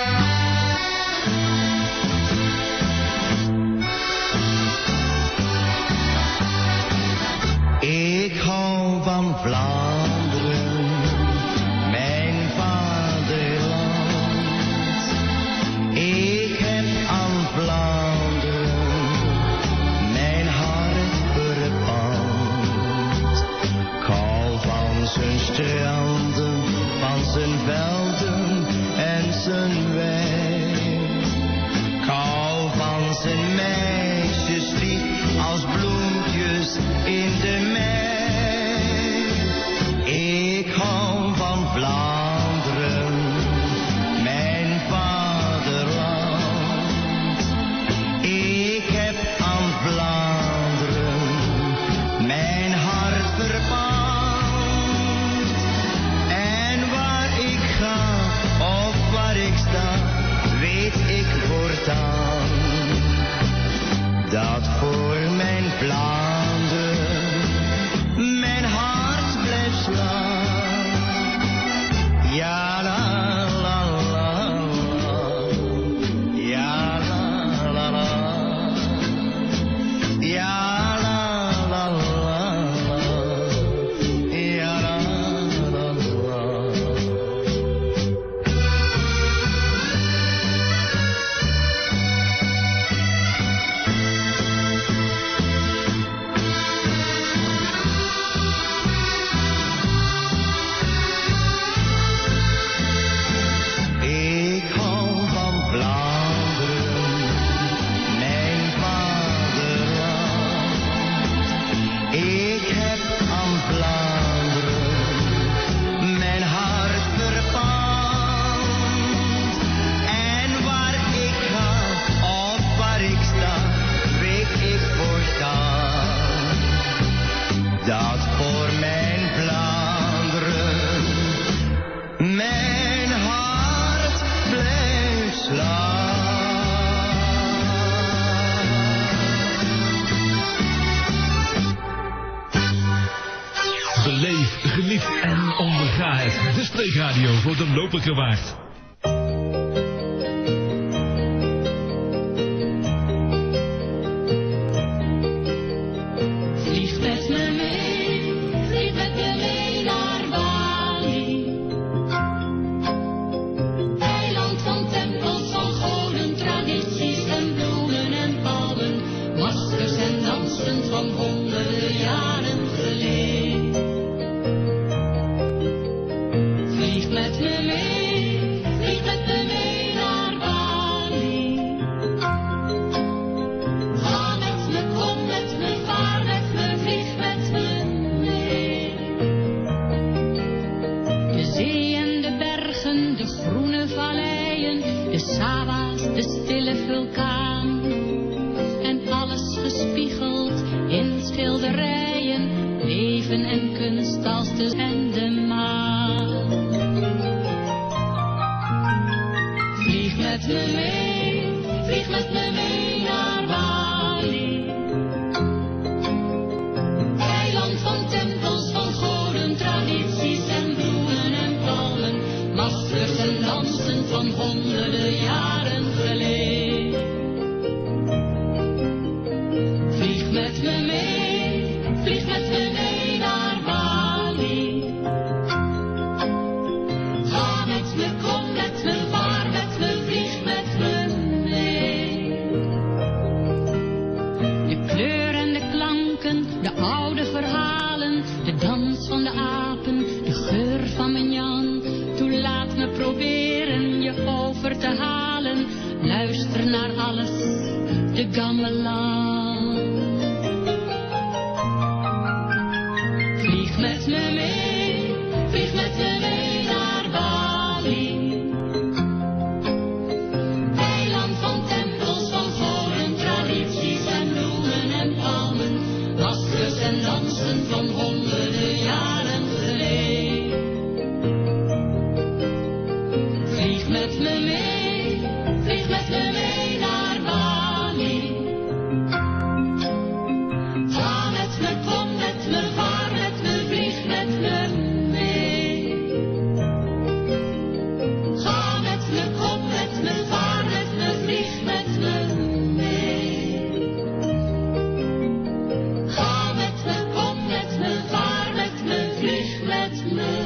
Ik hou van Vlaanderen, mijn vaderland. Ik heb aan Vlaanderen mijn hart verpand. Ik hou van zijn stranden, van zijn velden en zijn wei. Ik hou van zijn meisjes lief als bloempjes in de mei. Ik hou van Vlaanderen, mijn vaderland. Ik heb aan Vlaanderen mijn hart verpand. En waar ik ga of waar ik sta, weet ik voortaan dat voor mijn Vlaanderen mijn hart blijft slaan. Ja, la, la, la, la. Ja, la, la, la. Ja, la, la, la, la. Ja, la, la, la. de streekradio voor de Lopikerwaard. Vlieg met me mee, vlieg met me mee naar Bali. Eiland van tempels, van goden, tradities en bloemen en palmen. Maskers en dansen van honderden jaren geleden. Vlieg met me mee, vlieg met me mee naar Bali. Ga met me, kom met me, vaar met me, vlieg met me mee. De zee en de bergen, de groene valleien, de Sawa's, de stille vulkaan. En alles gespiegeld in schilderijen, leven en kunst als de en de maan. Vlieg met me mee, vlieg met me mee naar Bali. Eiland van tempels, van goden, tradities en bloemen en palmen. Maskers en dansen van honderden jaren geleden. Vlieg met me mee, vlieg met me mee naar Bali. Ga met me, kom met me, vaar met me, vlieg met me mee. De kleur en de klanken, de oude verhalen, de dans van de apen, de geur van mijn Jan. Toe laat me proberen je over te halen. Luister naar alles, de gamelan. Vlieg met me mee, vlieg met me mee naar Bali. Eiland van tempels, van goden, tradities en bloemen en palmen. Maskers en dansen van honderden jaren geleden. Vlieg met me mee, vlieg met me mee naar Bali. Ga met me, kom met me, vaar met me, vlieg met me mee. Ga met me, kom met me, vaar met me, vlieg met me mee. Ga met me, kom met me, vaar met me, vlieg met me mee.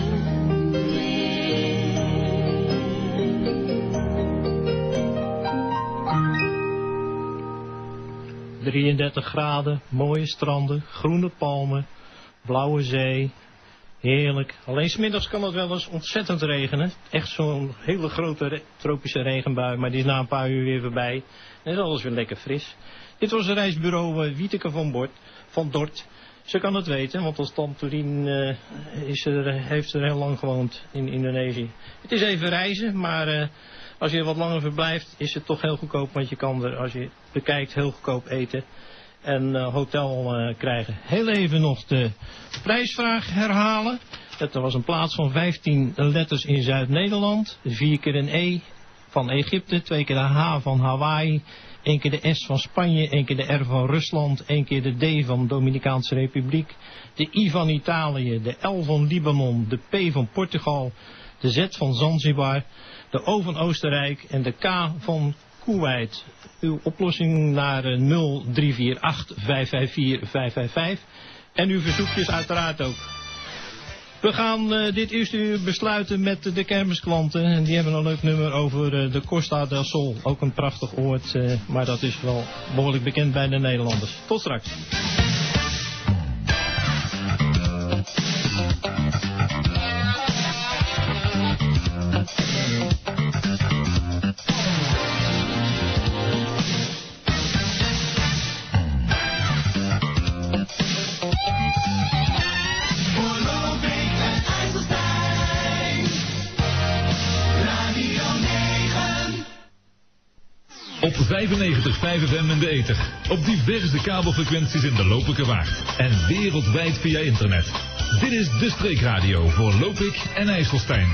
drieëndertig graden, mooie stranden, groene palmen, blauwe zee. Heerlijk. Alleen 's middags kan het wel eens ontzettend regenen. Echt zo'n hele grote re- tropische regenbui, maar die is na een paar uur weer voorbij. En is alles weer lekker fris. Dit was het reisbureau uh, Wieteke van, Bord, van Dort. Ze kan het weten, want als tante Toerien uh, is er, heeft er heel lang gewoond in Indonesië. Het is even reizen, maar uh, als je er wat langer verblijft is het toch heel goedkoop. Want je kan er, als je bekijkt, heel goedkoop eten en uh, hotel uh, krijgen. Heel even nog de prijsvraag herhalen. Dat was een plaats van vijftien letters in Zuid-Nederland. Vier keer een E van Egypte, twee keer de H van Hawaii, één keer de S van Spanje, één keer de R van Rusland, één keer de D van Dominicaanse Republiek, de I van Italië, de L van Libanon, de P van Portugal, de Z van Zanzibar, de O van Oostenrijk en de K van Kuwait. Uw oplossing naar uh, nul drie vier acht vijf vijf vier vijf vijf vijf en uw verzoekjes uiteraard ook. We gaan uh, dit eerste uur besluiten met de kermisklanten. En die hebben een leuk nummer over uh, de Costa del Sol. Ook een prachtig oord, uh, maar dat is wel behoorlijk bekend bij de Nederlanders. Tot straks. Op vijfennegentig komma vijf F M in de ether. Op diverse kabelfrequenties in de Lopikerwaard. En wereldwijd via internet. Dit is de streekradio voor Lopik en IJsselstein.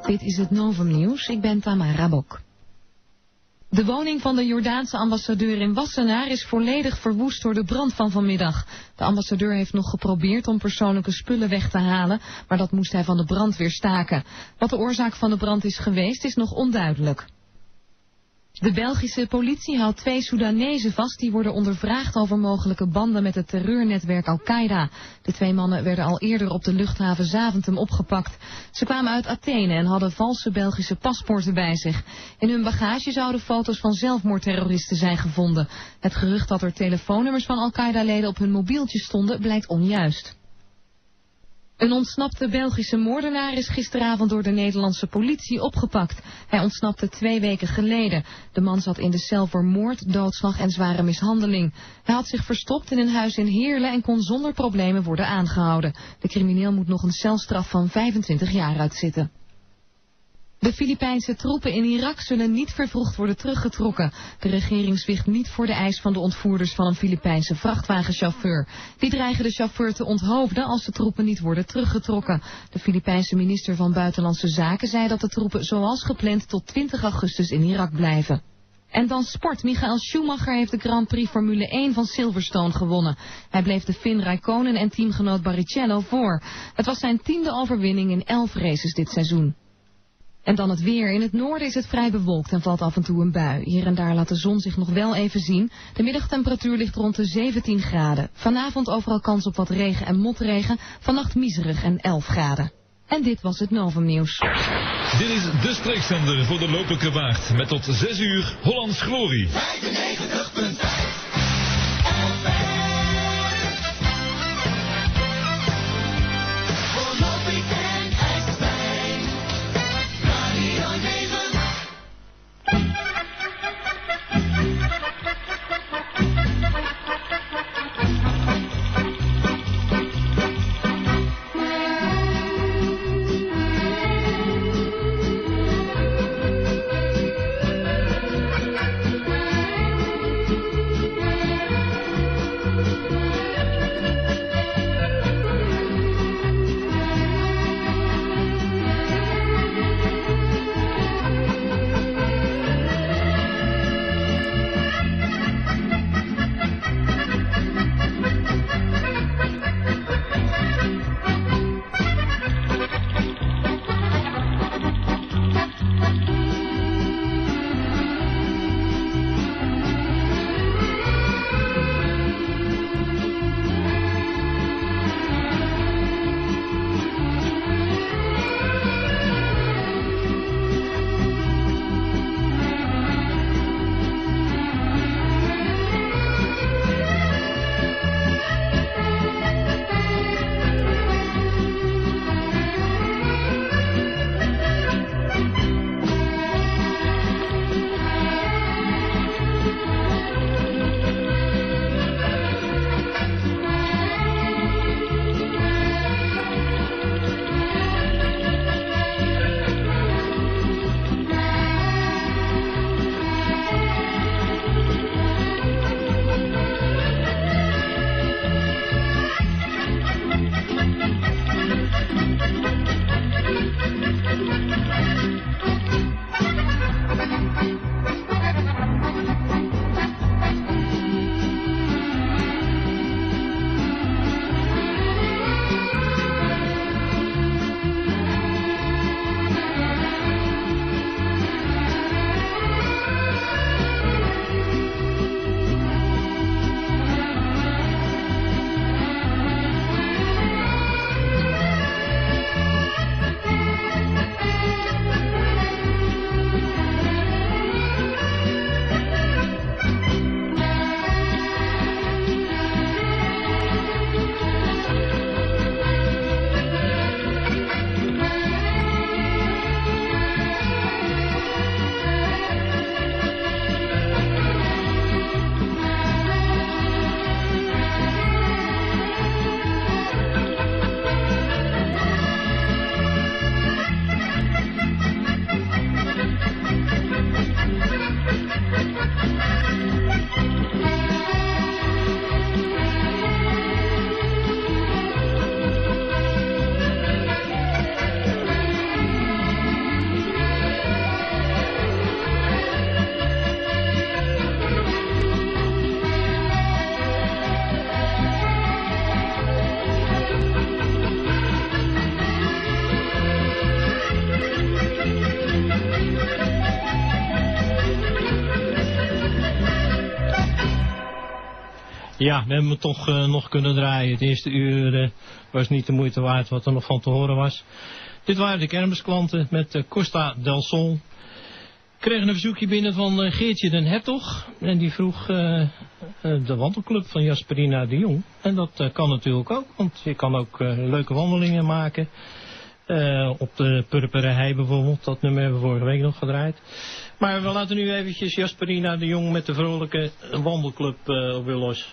Dit is het Novum Nieuws, ik ben Tamara Bok. De woning van de Jordaanse ambassadeur in Wassenaar is volledig verwoest door de brand van vanmiddag. De ambassadeur heeft nog geprobeerd om persoonlijke spullen weg te halen, maar dat moest hij van de brandweer staken. Wat de oorzaak van de brand is geweest, is nog onduidelijk. De Belgische politie houdt twee Soedanezen vast die worden ondervraagd over mogelijke banden met het terreurnetwerk Al-Qaeda. De twee mannen werden al eerder op de luchthaven Zaventem opgepakt. Ze kwamen uit Athene en hadden valse Belgische paspoorten bij zich. In hun bagage zouden foto's van zelfmoordterroristen zijn gevonden. Het gerucht dat er telefoonnummers van Al-Qaeda-leden op hun mobieltjes stonden blijkt onjuist. Een ontsnapte Belgische moordenaar is gisteravond door de Nederlandse politie opgepakt. Hij ontsnapte twee weken geleden. De man zat in de cel voor moord, doodslag en zware mishandeling. Hij had zich verstopt in een huis in Heerlen en kon zonder problemen worden aangehouden. De crimineel moet nog een celstraf van vijfentwintig jaar uitzitten. De Filipijnse troepen in Irak zullen niet vervroegd worden teruggetrokken. De regering zwicht niet voor de eis van de ontvoerders van een Filipijnse vrachtwagenchauffeur. Die dreigen de chauffeur te onthoofden als de troepen niet worden teruggetrokken. De Filipijnse minister van Buitenlandse Zaken zei dat de troepen zoals gepland tot twintig augustus in Irak blijven. En dan sport. Michael Schumacher heeft de Grand Prix Formule één van Silverstone gewonnen. Hij bleef de Finn Räikkönen en teamgenoot Barrichello voor. Het was zijn tiende overwinning in elf races dit seizoen. En dan het weer. In het noorden is het vrij bewolkt en valt af en toe een bui. Hier en daar laat de zon zich nog wel even zien. De middagtemperatuur ligt rond de zeventien graden. Vanavond overal kans op wat regen en motregen. Vannacht miserig en elf graden. En dit was het Novum Nieuws. Dit is de streekzender voor de Lopelijke Waard. Met tot zes uur Hollands Glorie. vijfennegentig punt vijf. Ja, we hebben het toch uh, nog kunnen draaien. Het eerste uur uh, was niet de moeite waard wat er nog van te horen was. Dit waren de kermisklanten met uh, Costa del Sol. We kregen een verzoekje binnen van uh, Geertje den Hertog. En die vroeg uh, uh, de wandelclub van Jasperina de Jong. En dat uh, kan natuurlijk ook, want je kan ook uh, leuke wandelingen maken. Uh, op de Purperen Hei bijvoorbeeld, dat nummer hebben we vorige week nog gedraaid. Maar we laten nu eventjes Jasperina de Jong met de vrolijke wandelclub uh, op weer los.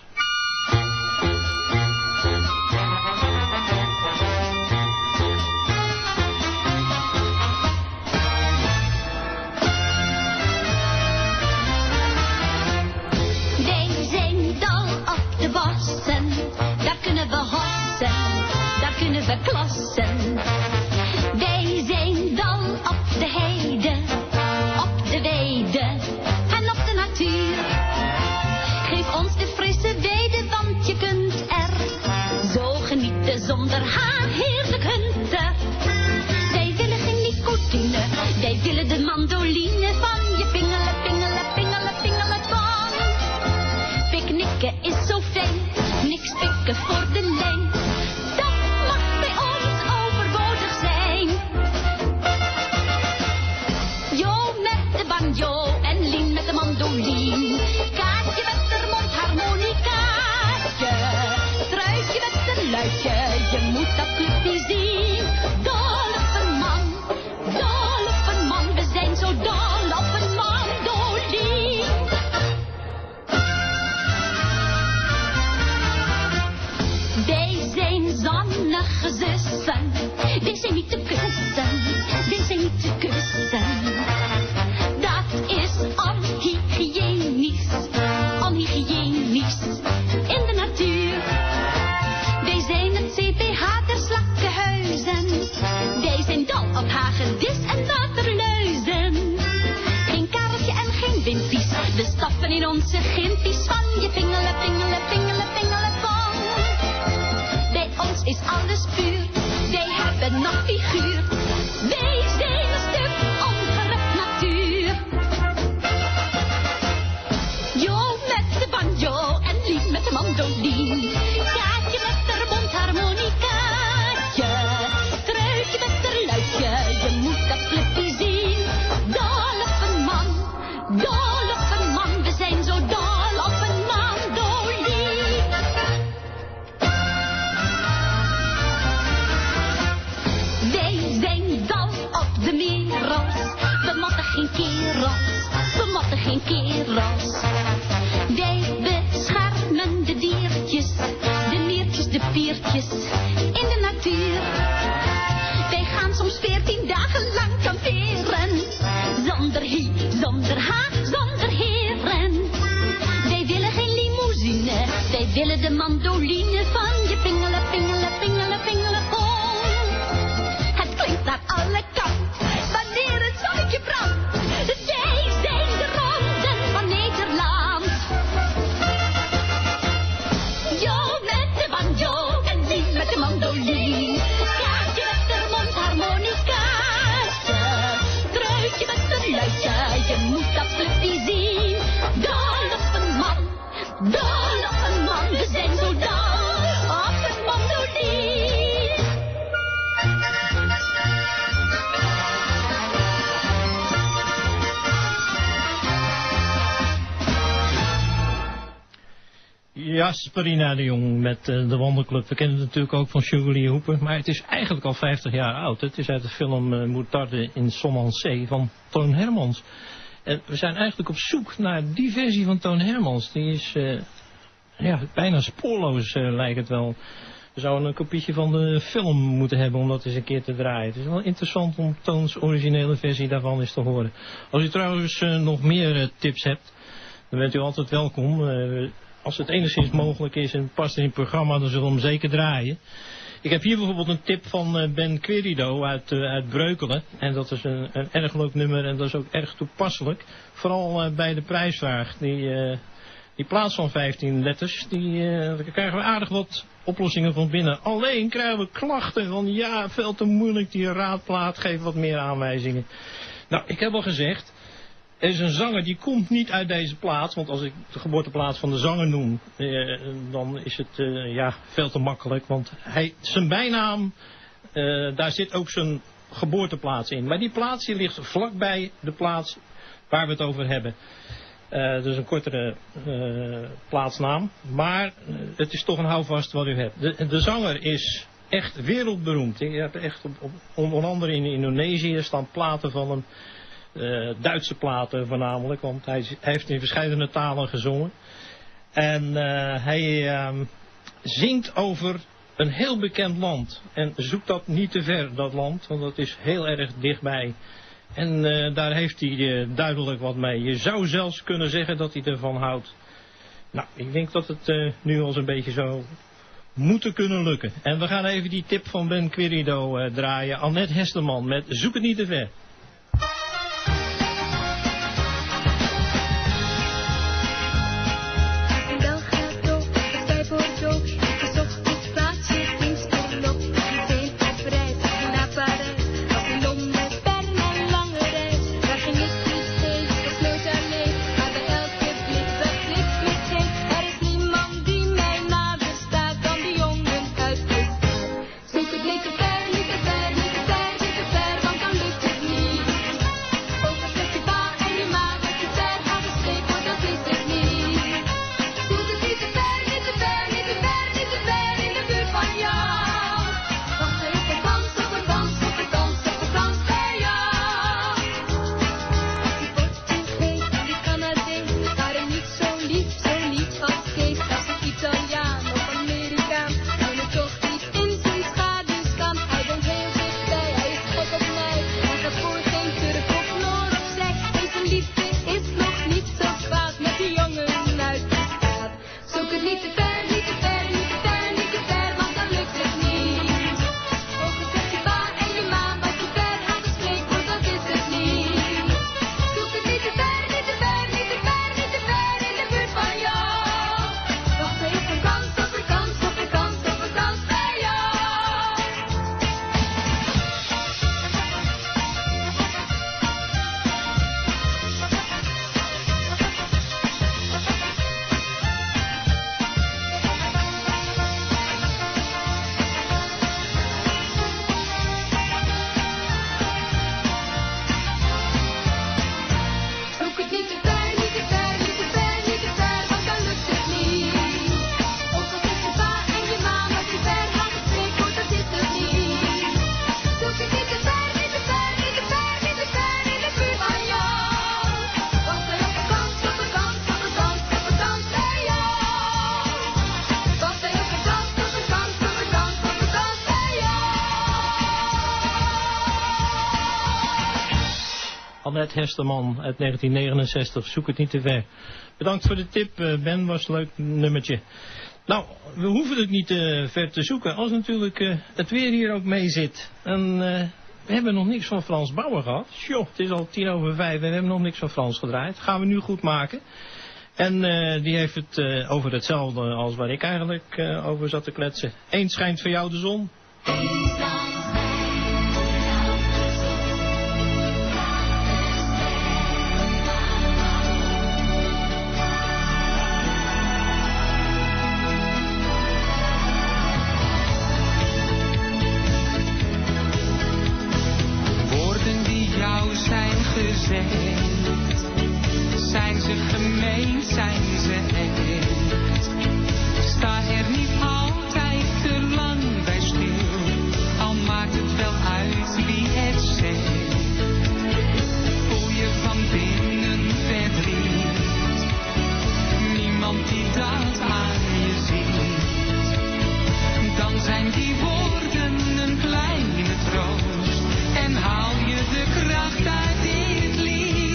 Wij zijn dal op de bossen, daar kunnen we hossen, daar kunnen we klassen. Wij zijn dal op de heide, op de weide en op de natuur. Geef ons de frisse weide, want je kunt er zo genieten zonder haar heerlijk hunten. Wij willen geen nicotine, wij willen de mandoline van je pingelen, pingelen, pingelen, pingelen van. Picknicken is zo fijn, niks pikken voor de lijn. Dat mag bij ons overbodig zijn. Jo met de banjo en Lien met de mandoline. Kaatje met de mondharmonicaatje. Truitje met een luidje, je moet dat clubje zien. Dol op een man, dol op een man. We zijn zo dol op een mandoline. Wij zijn zonnige zussen, wij zijn niet te kussen, wij zijn niet te kussen. Dat is onhygiënisch, onhygiënisch in de natuur. Wij zijn het C P H der slakkenhuizen, wij zijn dol op hagedis en waterleuzen. Geen kareltje en geen wimpies, we stappen in onze gimpies van je pingelen, pingelen, pingelen, pingelen van. Bij ons is alles puur, wij hebben nog figuur. Wij zijn een stuk ongerukt natuur. Jo met de banjo en Lien met de mandoline. Kaatje met de mondharmonicaatje. Truitje met de luidje, je moet dat clubje zien. Dol op een man, dol op een man. We zijn zo dol op een mandoline. Wij zijn dol op de merels. We motten geen kerels, we motten geen kerels. Wij beschermen de diertjes, de meertjes, de piertjes in de natuur. Wij gaan soms veertien dagen lang kamperen. Zonder hi, zonder ha, zonder heren. Wij willen geen limousine, wij willen de mandoline van je pingelen, pingelen, pingelen, pingelen vol. Het klinkt naar alle kanten, wanneer het zonnetje brandt. Wij zijn de ronden van Nederland. Jo met de banjo en Lien met de mandoline. Kaatje met de mondharmonicaatje. Truitje met een luidje, je moet dat clubje zien. Dol op een man, dol op een man. We zijn zo dol op een mandoline. Jasperina de Jong met uh, de wandelclub. We kennen het natuurlijk ook van Sugarly Hooper, maar het is eigenlijk al vijftig jaar oud. Het is uit de film uh, Moutarde in Sommanzee van Toon Hermans. En we zijn eigenlijk op zoek naar die versie van Toon Hermans. Die is uh, ja, bijna spoorloos, uh, lijkt het wel. We zouden een kopietje van de film moeten hebben om dat eens een keer te draaien. Het is wel interessant om Toons originele versie daarvan eens te horen. Als u trouwens uh, nog meer uh, tips hebt, dan bent u altijd welkom. Uh, Als het enigszins mogelijk is en past in het programma, dan zullen we hem zeker draaien. Ik heb hier bijvoorbeeld een tip van Ben Querido uit, uh, uit Breukelen. En dat is een, een erg leuk nummer en dat is ook erg toepasselijk. Vooral uh, bij de prijsvraag. Die, uh, die plaats van vijftien letters, die uh, daar krijgen we aardig wat oplossingen van binnen. Alleen krijgen we klachten van ja, veel te moeilijk, die raadplaat, geef wat meer aanwijzingen. Nou, ik heb al gezegd, Er is een zanger die komt niet uit deze plaats, want als ik de geboorteplaats van de zanger noem, eh, dan is het eh, ja, veel te makkelijk. Want hij, zijn bijnaam, eh, daar zit ook zijn geboorteplaats in. Maar die plaats die ligt vlakbij de plaats waar we het over hebben. Uh, dus een kortere uh, plaatsnaam. Maar uh, het is toch een houvast wat u hebt. De, de zanger is echt wereldberoemd. Je hebt echt op, op, onder andere in Indonesië staan platen van hem. Uh, Duitse platen voornamelijk. Want hij, hij heeft in verschillende talen gezongen. En uh, hij uh, zingt over een heel bekend land. En zoekt dat niet te ver, dat land. Want dat is heel erg dichtbij. En uh, daar heeft hij uh, duidelijk wat mee. Je zou zelfs kunnen zeggen dat hij ervan houdt. Nou, ik denk dat het uh, nu al een beetje zo moeten kunnen lukken. En we gaan even die tip van Ben Querido uh, draaien. Annette Hesterman met Zoek het niet te ver. Annette Hesterman uit negentien negenenzestig, Zoek het niet te ver. Bedankt voor de tip, Ben, was een leuk nummertje. Nou, we hoeven het niet te ver te zoeken, als natuurlijk uh, het weer hier ook mee zit. En uh, we hebben nog niks van Frans Bauer gehad. Tjoh, het is al tien over vijf en we hebben nog niks van Frans gedraaid. Gaan we nu goed maken. En uh, die heeft het uh, over hetzelfde als waar ik eigenlijk uh, over zat te kletsen. Eens schijnt voor jou de zon. Zijn ze gemeen, zijn ze echt? Sta er niet altijd te lang bij stil, al maakt het wel uit wie het zegt. Voel je van binnen verdriet, niemand die dat aan je ziet. Dan zijn die woorden een kleine troost en haal je de kracht uit dit lied.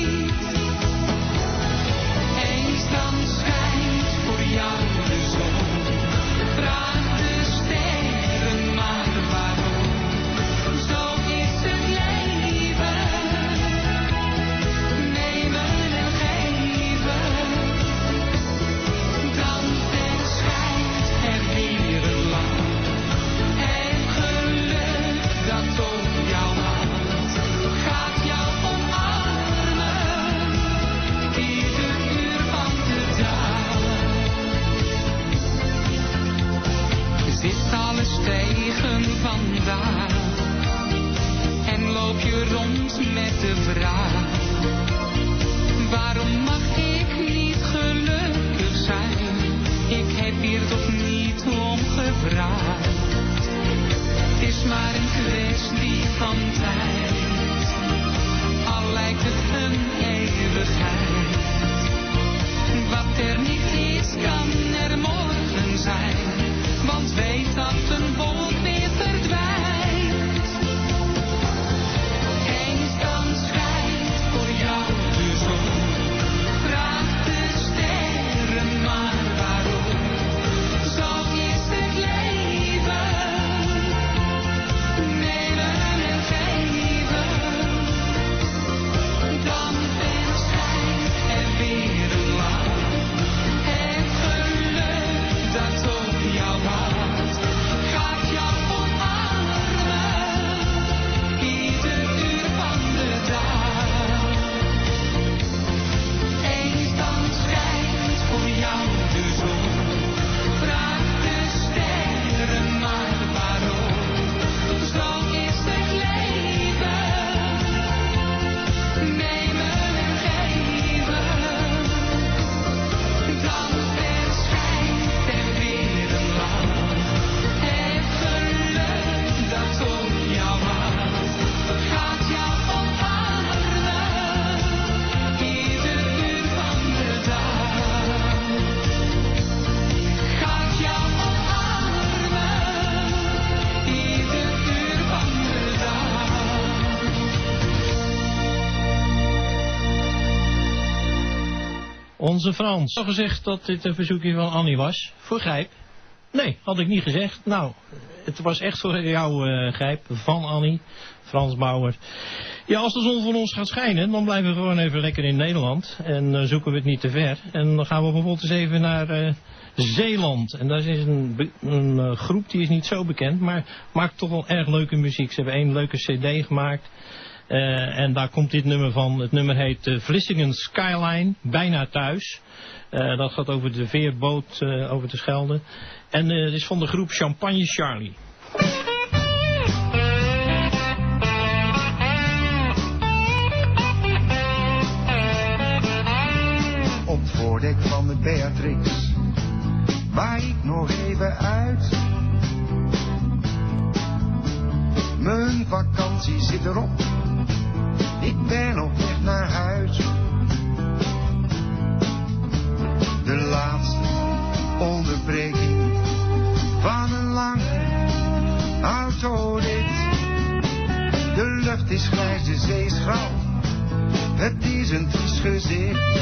vandaan? En loop je rond met de vraag: waarom mag ik niet gelukkig zijn? Ik heb hier toch niet om gevraagd. Het is maar een kwestie van tijd, al lijkt het een eeuwigheid. Wat er niet is, kan er morgen zijn, want weet dat een wolk weer verdwijnt. Eens dan schijnt voor jou de zon, vraag de sterren maar waarom. Zo is het leven, nemen en geven. Dan verschijnt er weer een lach, het geluk dat op jou wacht, gaat jou omarmen, ieder uur van de dag. Eens dan schijnt voor jou de zon, vraag de sterren maar waarom. Zo is het leven, nemen en geven. Dan verschijnt er weer een lach, het geluk dat op jou wacht, gaat jou omarmen, ieder uur van de dag. Gaat jou omarmen, ieder uur van de dag. Onze Frans. Had gezegd dat dit een verzoekje van Annie was. Voor Gijp. Nee, had ik niet gezegd. Nou, het was echt voor jou, uh, Gijp. Van Annie. Frans Bauer. Ja, als de zon voor ons gaat schijnen, dan blijven we gewoon even lekker in Nederland. En uh, zoeken we het niet te ver. En dan gaan we bijvoorbeeld eens even naar uh, Zeeland. En daar is een, be- een uh, groep die is niet zo bekend, maar maakt toch wel erg leuke muziek. Ze hebben één leuke cd gemaakt. Uh, en daar komt dit nummer van. Het nummer heet uh, Vlissingen Skyline, bijna thuis. Uh, dat gaat over de veerboot uh, over de Schelde. En uh, het is van de groep Champagne Charlie. Op het voordek van de Beatrix waai ik nog even uit. Mijn vakantie zit erop, ik ben op weg naar huis. De laatste onderbreking van een lange autorit. De lucht is grijs, de zee is grauw, het is een triest gezicht.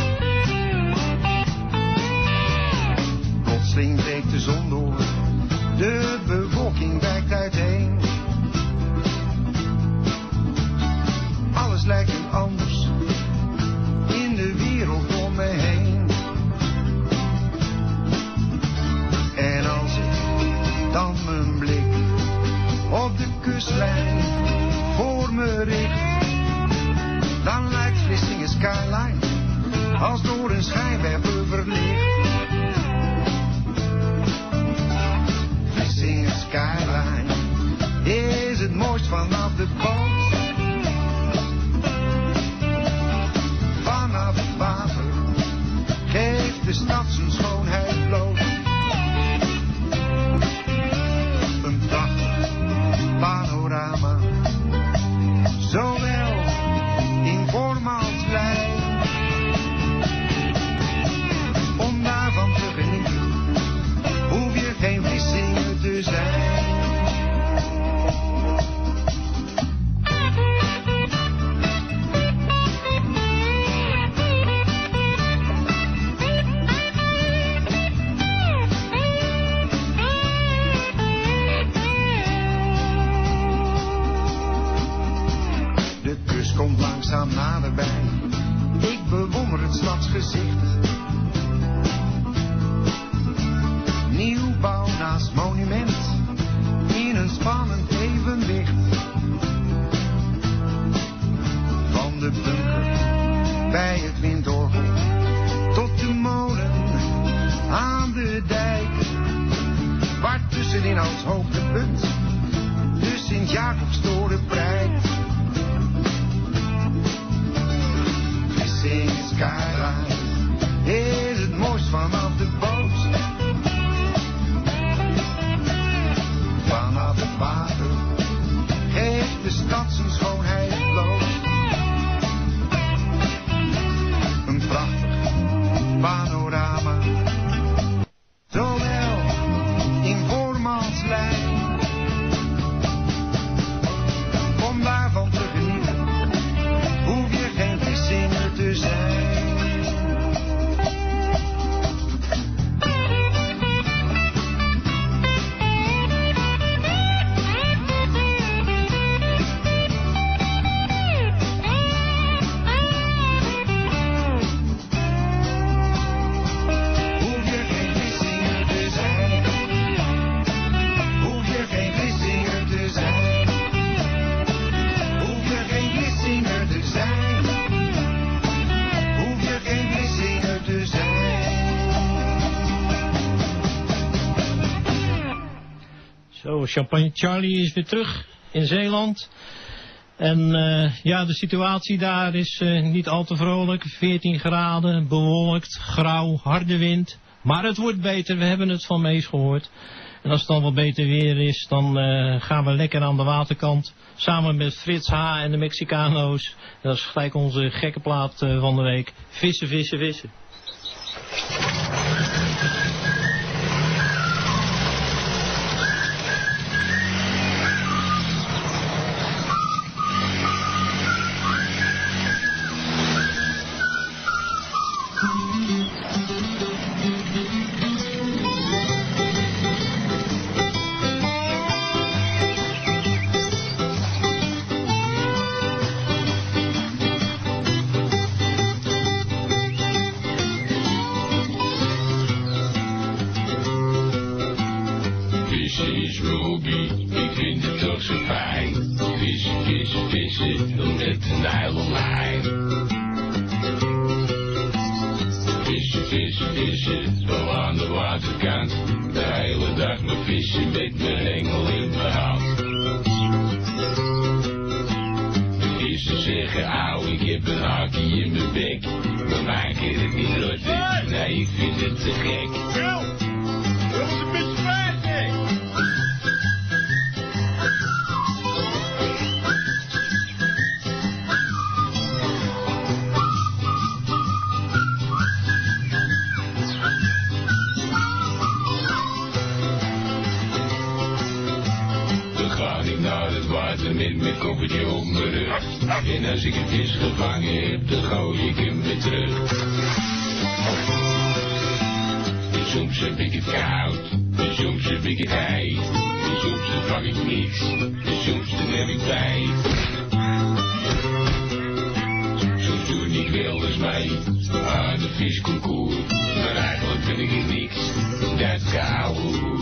Plotseling breekt de zon door, de bewolking wijkt uiteen. Alles lijkt nu anders in de wereld om me heen. En als ik dan mijn blik op de kustlijn voor me richt, dan lijkt Vlissingen Skyline als door een schijnwerper verlicht. Vlissingen Skyline is het mooist vanaf de boot. Vanaf het water geeft de stad zijn schoonheid bloot. Een prachtig panorama, zowel in vorm als lijn. Om daarvan te genieten, hoef je geen Vlissingen te zijn. Komt langzaam naderbij, ik bewonder het stadsgezicht. Nieuwbouw naast monument, in een spannend evenwicht. Van de bunker bij het windorgel, tot de molen aan de dijk. Waar tussenin als hoogtepunt Sint-Jacobstorenbrei. Vissing skyline is het mooist vanaf de boot. Vanaf het water geeft de stad zijn schoonheid bloot. Een prachtig panorama, zowel in voormanslijn. Om daarvan te genieten, hoef je geen Vlissingen te zijn. Zo, Champagne Charlie is weer terug in Zeeland. En uh, ja, de situatie daar is uh, niet al te vrolijk. veertien graden, bewolkt, grauw, harde wind. Maar het wordt beter, we hebben het van Mees gehoord. En als het dan wat beter weer is, dan uh, gaan we lekker aan de waterkant. Samen met Frits H. en de Mexicano's. En dat is gelijk onze gekke plaat uh, van de week. Vissen, vissen, vissen. En als ik een vis gevangen heb, dan gooi ik hem weer terug. En soms heb ik het koud, en soms heb ik het heet. En soms dan vang ik niks, en soms dan heb ik tijd. Soms doe ik wel eens mee aan de visconcours. Maar eigenlijk vind ik het niks, dat is gehouden hoer.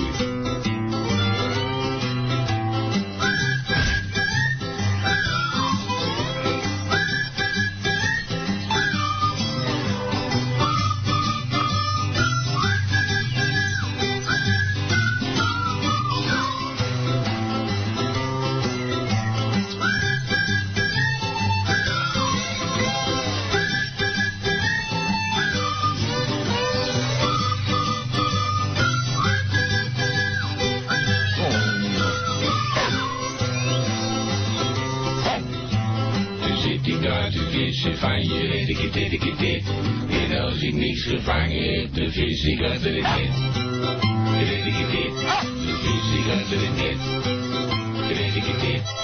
Van je red ik het, red ik het dit. En als ik niks gevangen heb, dan vis ik achter het net. Red ik het dit, dan vis ik achter het net. Red ik het dit.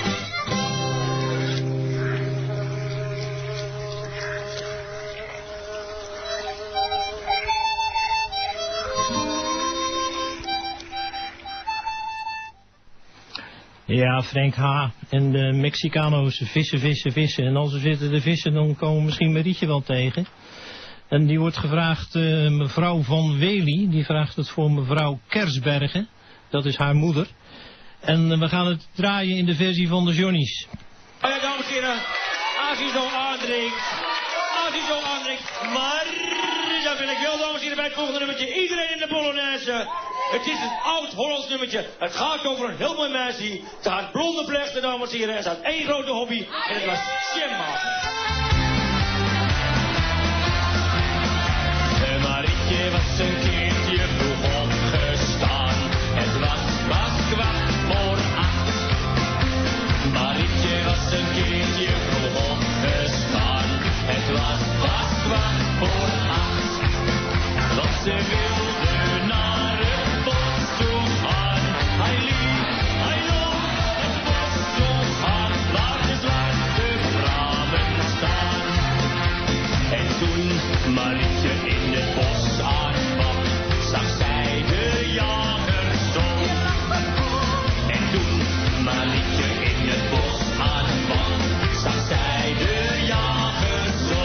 Ja, Frank H. en de Mexicano's vissen, vissen, vissen. En als er zitten de vissen, dan komen we misschien Marietje wel tegen. En die wordt gevraagd, uh, mevrouw Van Wely, die vraagt het voor mevrouw Kersbergen. Dat is haar moeder. En uh, we gaan het draaien in de versie van de Johnny's. Ja, dames en heren, als u zo aandringt, als u zo aandringt, maar... dan wil ik wel, dames en heren, bij het volgende nummertje. Iedereen in de Polonaise. Het is een oud-Hollands nummertje. Het gaat over een heel mooi meisje. Ze had blonde vlechten, dames en heren. En ze had één grote hobby. En dat was jam maken. Marietje was een keertje vroeg opgestaan. Het was pas kwart voor acht. Marietje was een keertje vroeg opgestaan. Het was pas kwart voor acht. Want ze wilde naar het bos toe gaan. Hij liep, hij loop, het bos toe gaan. Waar de zwarte bramen staan. En toen Marietje in het bos aankwam, zag zij de jager zo. En toen Marietje in het bos aankwam, zag zij de jager zo.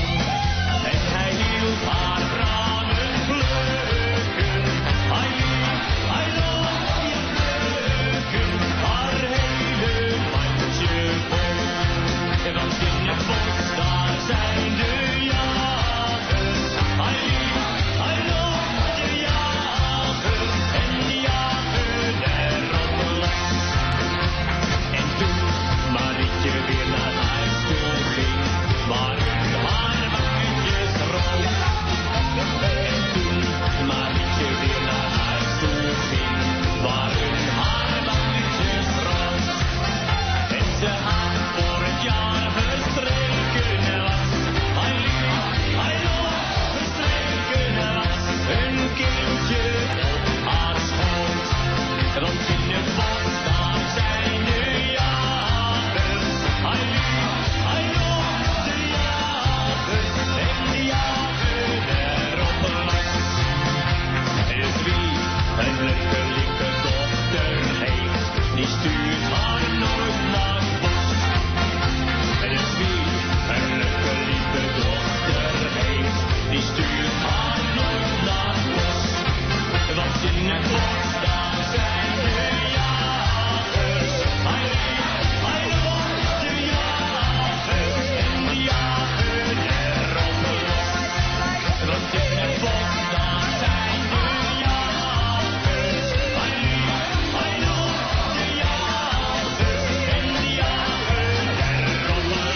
En hij hield haar bramen plukken. Hij liep, hij loop, die plukken, haar hele mandje vol. En want in het bos daar zijn de jagers. Hij liep, hij loopt, de jagers, en die jagen erop los. En toen Marietje weer naar huis toe ging, waren haar wangetjes rood. En toen Marietje weer naar huis toe ging, waren haar wangetjes rood. En ze had voor het jaar gestreken was. Hij liep, hij loopt, gestreken was. Een kindje op haar schoot. Want in het bos daar zijn de jagers. Hij liep, hij loopt, de jagers. En die jagen erop los. Dus wie een leuke lieve dochter heeft, die stuurt haar nooit naar het bos. En dus wie een leuke lieve dochter heeft, die stuurt haar nooit naar het bos. Want in het bos daar zijn de jagers. Hij liep, hij loopt, de jagers. En die jagen erop los. Want in het bos daar zijn de jagers. Hij liep, hij loopt, de jagers. En die jagen erop los.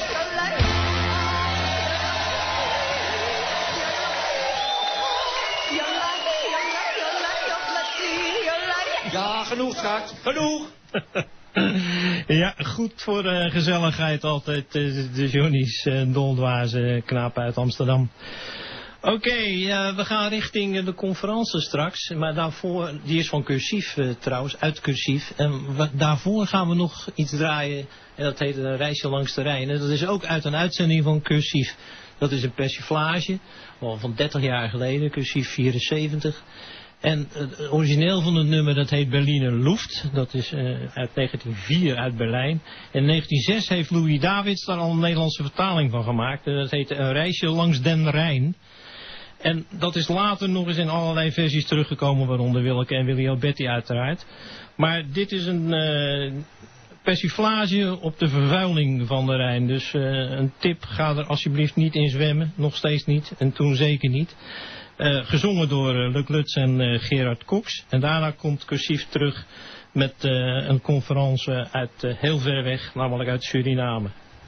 Ja, genoeg, schat. Genoeg. Ja, goed voor de gezelligheid altijd, eh, de Johnny's uh, Doldwaze knapen uit Amsterdam. Oké, okay, uh, we gaan richting uh, de conferentie straks, maar daarvoor, die is van cursief uh, trouwens, uit cursief. En we, daarvoor gaan we nog iets draaien, en dat heet een reisje langs de Rijn. En dat is ook uit een uitzending van cursief. Dat is een persiflage, al van dertig jaar geleden, cursief vierenzeventig. En het origineel van het nummer, dat heet Berliner Luft. Dat is uh, uit negentien vier uit Berlijn. In negentien zes heeft Louis Davids daar al een Nederlandse vertaling van gemaakt. En dat heet Een reisje langs den Rijn. En dat is later nog eens in allerlei versies teruggekomen, waaronder Willeke en Willy Alberti uiteraard. Maar dit is een uh, persiflage op de vervuiling van de Rijn. Dus uh, een tip, ga er alsjeblieft niet in zwemmen. Nog steeds niet. En toen zeker niet. Uh, gezongen door uh, Luc Lutz en uh, Gerard Cox. En daarna komt cursief terug met uh, een conferentie uit uh, heel ver weg, namelijk uit Suriname.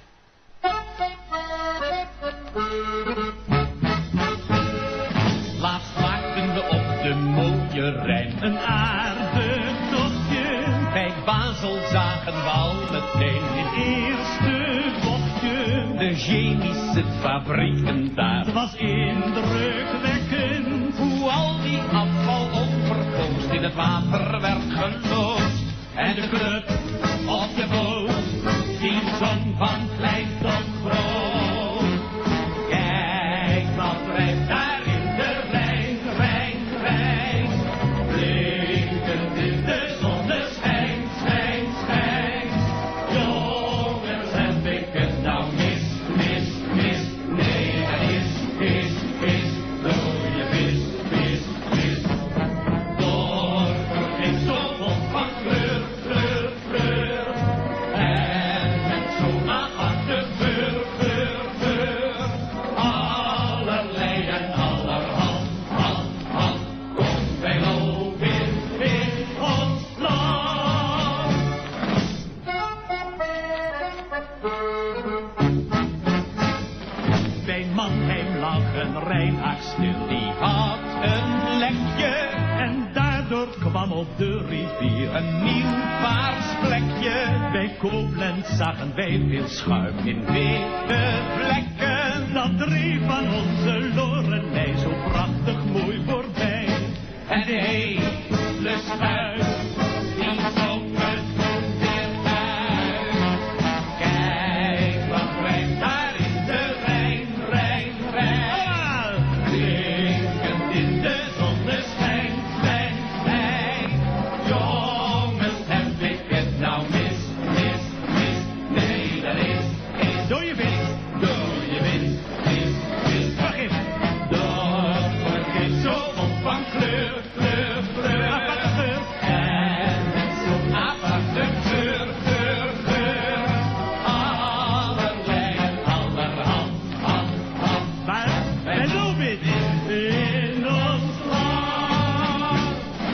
Laatst maakten we op de mooie Rijn een aardig tochtje. Bij Basel zagen we al meteen het eerste bochtje. De chemische fabrieken daar. Het was indrukwekkend hoe al die afval onverpoosd in het water werd geloosd. En de club op de boot, die zong van klein tot groot. Kijk wat drijft daar in de Rijn, Rijn, Rijn. Blinkend in de zonneschijn, schijn, schijn. Jongens, heb ik het nou mis, mis, mis. Nee, dat is, is, is. Rode vis, vis, vis. Door, ik zo vol van kleur, kleur, kleur. doorkwam op de rivier. Een nieuw paars plekje. Bij Koblenz zagen wij veel schuim in witte vlekken. Dat dreef van onze Lorelei zo prachtig mooi voorbij. En de hele schuim die trok het goed weer uit. Kijk wat rijdt daar in de Rijn, Rijn, Rijn. Klinkend in de zonneschijn, schijn, schijn. Jongens, heb ik het nou mis, mis, mis. Nee, dat is, is door je winst, door je winst, is, is vergif. Door vergif zo op van kleur, kleur, kleur. Aparte geur. En zo'n aparte geur, geur, geur. Allerlei en allerhand, hand, hand. Maar, en Lobit in ons land.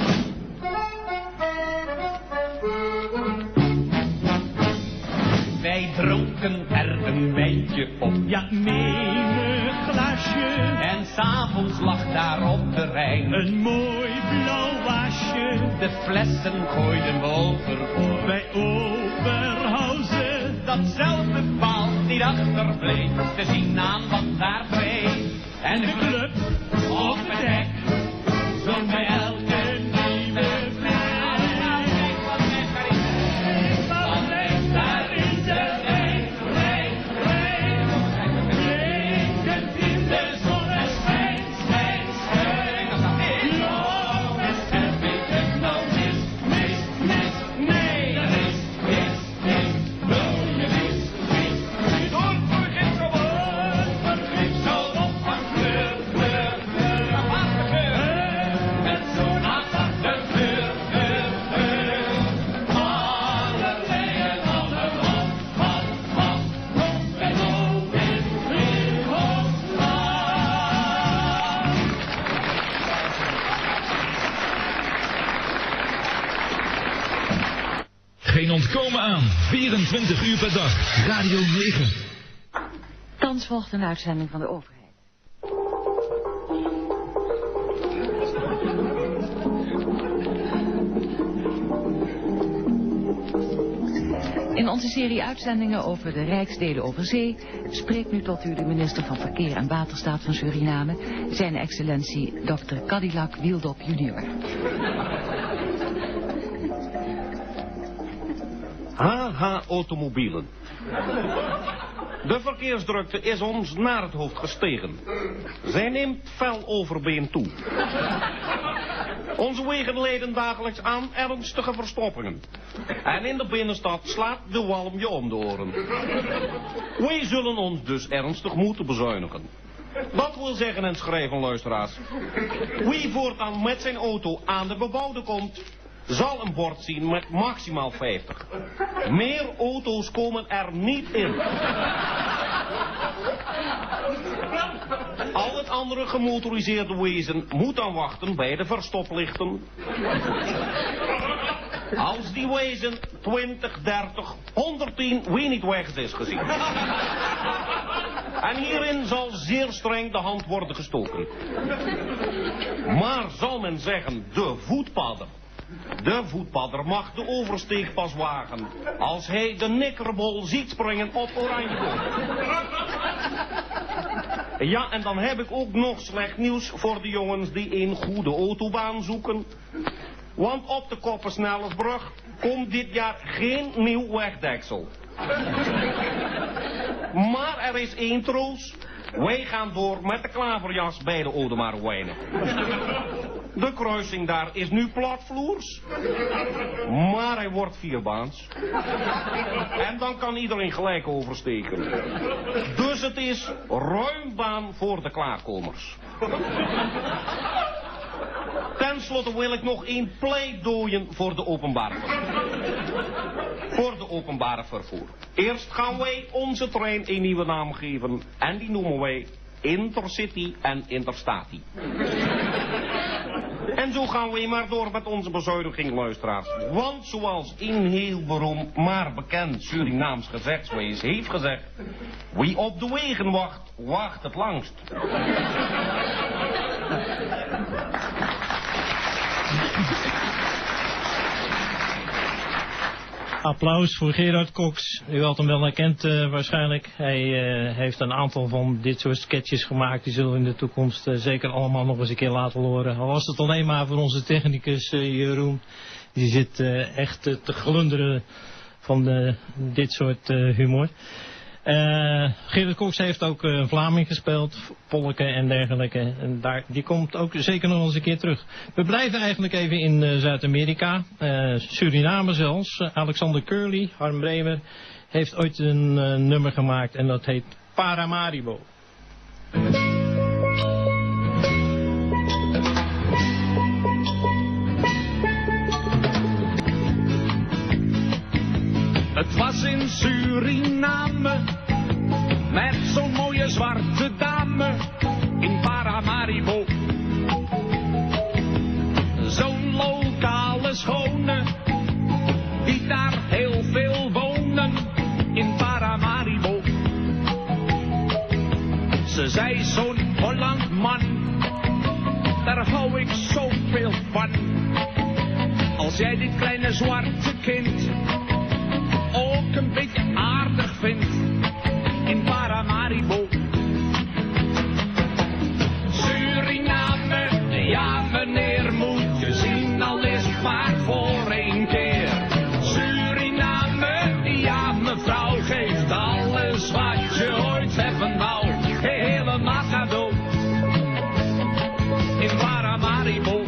Wij dronken er een wijntje op, ja, menig glaasje. En s'avonds lag daar op de Rijn een mooi blauw waasje. De flessen gooiden we overboord bij Oberhausen. Datzelfde paal die achterbleef, te zien aan wat daar dreef. En de club op het hek zong bij elke nieuwe vlees. Wat leeft daar in de Rijn, Rijn, Rijn. Blinkend in de zonneschijn, schijn, schijn. Jongens, heb ik het nou mis, mis, mis. Nee, dat is, is, is. Wil je mis, mis, mis. Door vergif gewoon, vergif zo op van kleur, kleur, kleur. Aparte geur, met zo'n aparte geur, geur, geur. Allerlei en allerhand, hand, hand. Komt en ook in, in ons land. Geen ontkomen aan. vierentwintig uur per dag. Radio negen. Thans volgt een uitzending van de overheid. In onze serie uitzendingen over de Rijksdelen over zee spreekt nu tot u de minister van Verkeer en Waterstaat van Suriname, zijn excellentie dokter Cadillac Wieldop junior. H H Automobielen. De verkeersdrukte is ons naar het hoofd gestegen. Zij neemt fel overbeen toe. Onze wegen lijden dagelijks aan ernstige verstoppingen. En in de binnenstad slaat de walm je om de oren. Wij zullen ons dus ernstig moeten bezuinigen. Dat wil zeggen en schrijven, luisteraars. Wie voortaan met zijn auto aan de bebouwde komt, zal een bord zien met maximaal vijftig. Meer auto's komen er niet in. Al het andere gemotoriseerde wezen moet dan wachten bij de verstoplichten. Als die wezen twintig, dertig, honderdtien wie niet weg is gezien. En hierin zal zeer streng de hand worden gestoken. Maar zal men zeggen, de voetpadder. De voetpadder mag de oversteek pas wagen als hij de nikkerbol ziet springen op Oranjeboom. Ja, en dan heb ik ook nog slecht nieuws voor de jongens die een goede autobaan zoeken. Want op de Koppersnellersbrug komt dit jaar geen nieuw wegdeksel. Maar er is één troost. Wij gaan door met de klaverjas bij de Oudemaarwijnen. De kruising daar is nu platvloers. Maar hij wordt vierbaans. En dan kan iedereen gelijk oversteken. Dus het is ruim baan voor de klaarkomers. Ten slotte wil ik nog één pleidooien voor de openbare vervoer. Voor de openbare vervoer. Eerst gaan wij onze trein een nieuwe naam geven. En die noemen wij Intercity en Interstati. En zo gaan we maar door met onze bezuiniging, luisteraars. Want zoals een heel beroemd, maar bekend Surinaams gezechtswees heeft gezegd: wie op de wegen wacht, wacht het langst. Applaus voor Gerard Cox. U had hem wel herkend uh, waarschijnlijk. Hij uh, heeft een aantal van dit soort sketches gemaakt. Die zullen we in de toekomst uh, zeker allemaal nog eens een keer laten horen. Al was het alleen maar voor onze technicus uh, Jeroen. Die zit uh, echt uh, te glunderen van uh, dit soort uh, humor. Uh, Gerard Cox heeft ook uh, Vlaming gespeeld, polken en dergelijke. En daar, die komt ook zeker nog eens een keer terug. We blijven eigenlijk even in uh, Zuid-Amerika, uh, Suriname zelfs. Uh, Alexander Curly, Harm Bremer, heeft ooit een uh, nummer gemaakt en dat heet Paramaribo. Het was in Suriname, met zo'n mooie zwarte dame, in Paramaribo. Zo'n lokale schone, die daar heel veel wonen, in Paramaribo. Ze zei zo'n Hollandman, daar hou ik zoveel van. Als jij dit kleine zwarte kind ook een beetje aardig vindt, in Paramaribo. Suriname, ja meneer, moet je zien, al is het maar voor één keer. Suriname, ja mevrouw, geeft alles wat je ooit hebben wou, helemaal cadeau, in Paramaribo.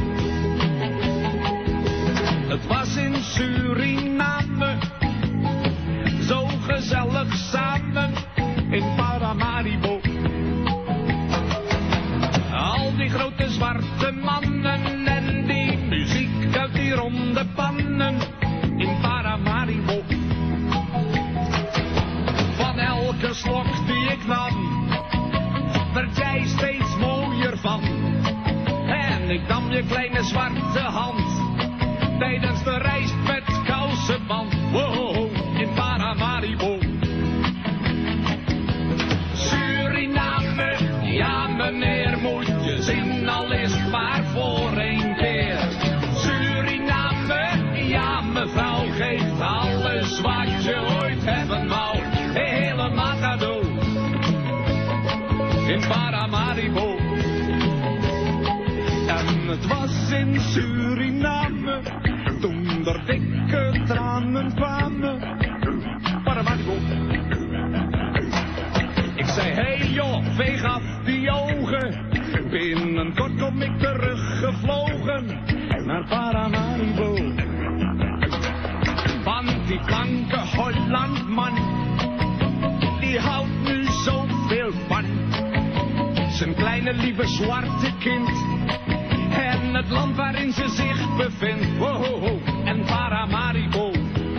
Het was in Suriname, zo gezellig samen, in Paramaribo. Al die grote zwarte mannen en die muziek uit die ronde pannen, in Paramaribo. Van elke slok die ik nam, werd jij steeds mooier van. En ik nam je kleine zwarte hand, tijdens de reis met kousenband. Wow, in Paramaribo. Suriname, ja meneer, moet je zien, al is het maar voor één keer. Suriname, ja mevrouw, geeft alles wat je ooit hebben wou, helemaal cadeau, in Paramaribo. En het was in Suriname, toen er dikke tranen kwamen, Paramaribo. Ik zei, hey joh, veeg af die ogen, binnenkort kom ik teruggevlogen naar Paramaribo. Want die blanke Hollandman, die houdt nu zoveel van zijn kleine lieve zwarte kind en het land waarin ze zich bevindt. Wow, wow, wow. En Paramaribo.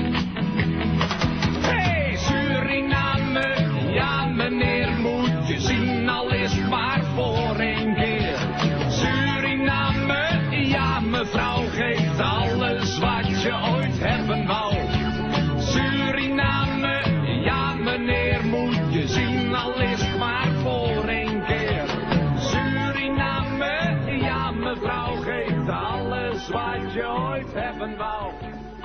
Hey Suriname, ja meneer, moet je zien, al is het maar voor één keer. Suriname, ja mevrouw, geeft alles wat je ooit hebben wou. Suriname, ja meneer, moet je zien, al is het maar voor één keer. Suriname, ja mevrouw, geeft alles wat je ooit hebben wou.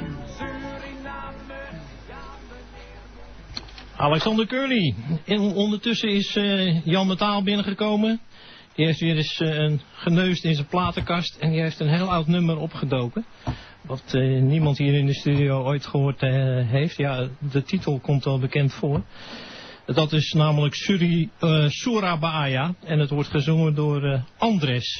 Alexander Curly. En ondertussen is uh, Jan Metaal binnengekomen. Die heeft weer eens uh, geneusd in zijn platenkast. En die heeft een heel oud nummer opgedoken. Wat uh, niemand hier in de studio ooit gehoord uh, heeft. Ja, de titel komt wel bekend voor. Dat is namelijk Suri, uh, Surabaya. En het wordt gezongen door uh, Andres.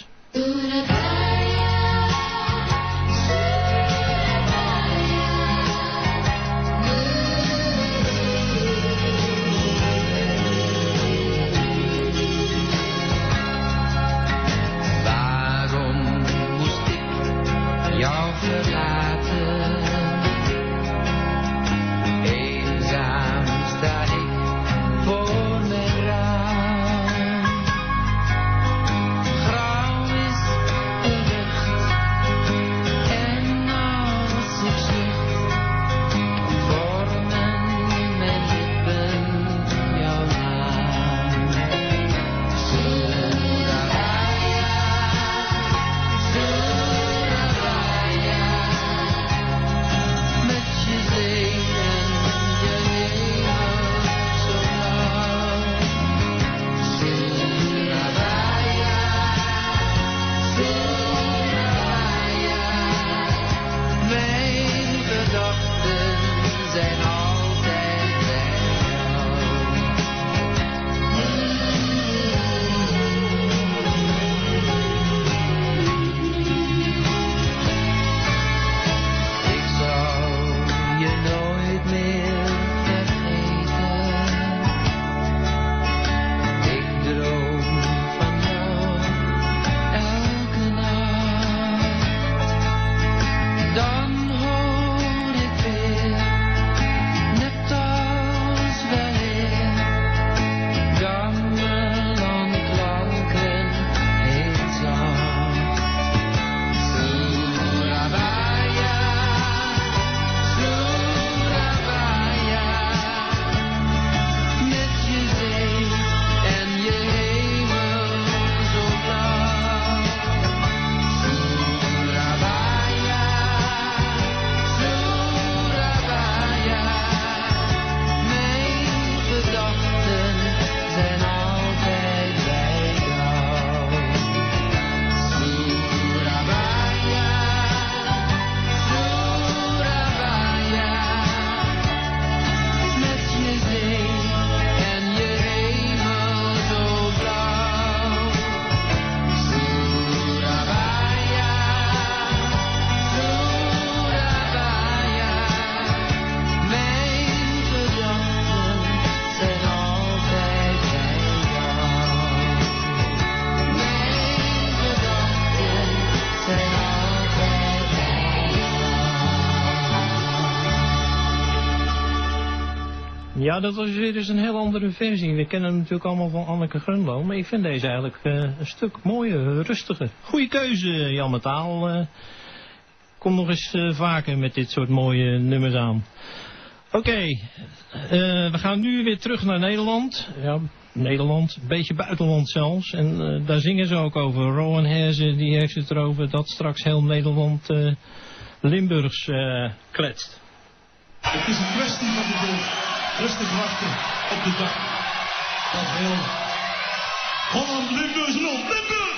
Ja, dat was weer eens een heel andere versie. We kennen hem natuurlijk allemaal van Anneke Grunlo. Maar ik vind deze eigenlijk uh, een stuk mooier, rustiger. Goeie keuze, Jan Metaal. Uh, kom nog eens uh, vaker met dit soort mooie nummers aan. Oké, okay. uh, we gaan nu weer terug naar Nederland. Ja, Nederland, een beetje buitenland zelfs. En uh, daar zingen ze ook over. Rowan Herzen, die heeft het erover dat straks heel Nederland uh, Limburgs uh, kletst. Het is een kwestie van de rustig wachten op de dag dat heel Holland Limburgs rond Limburg!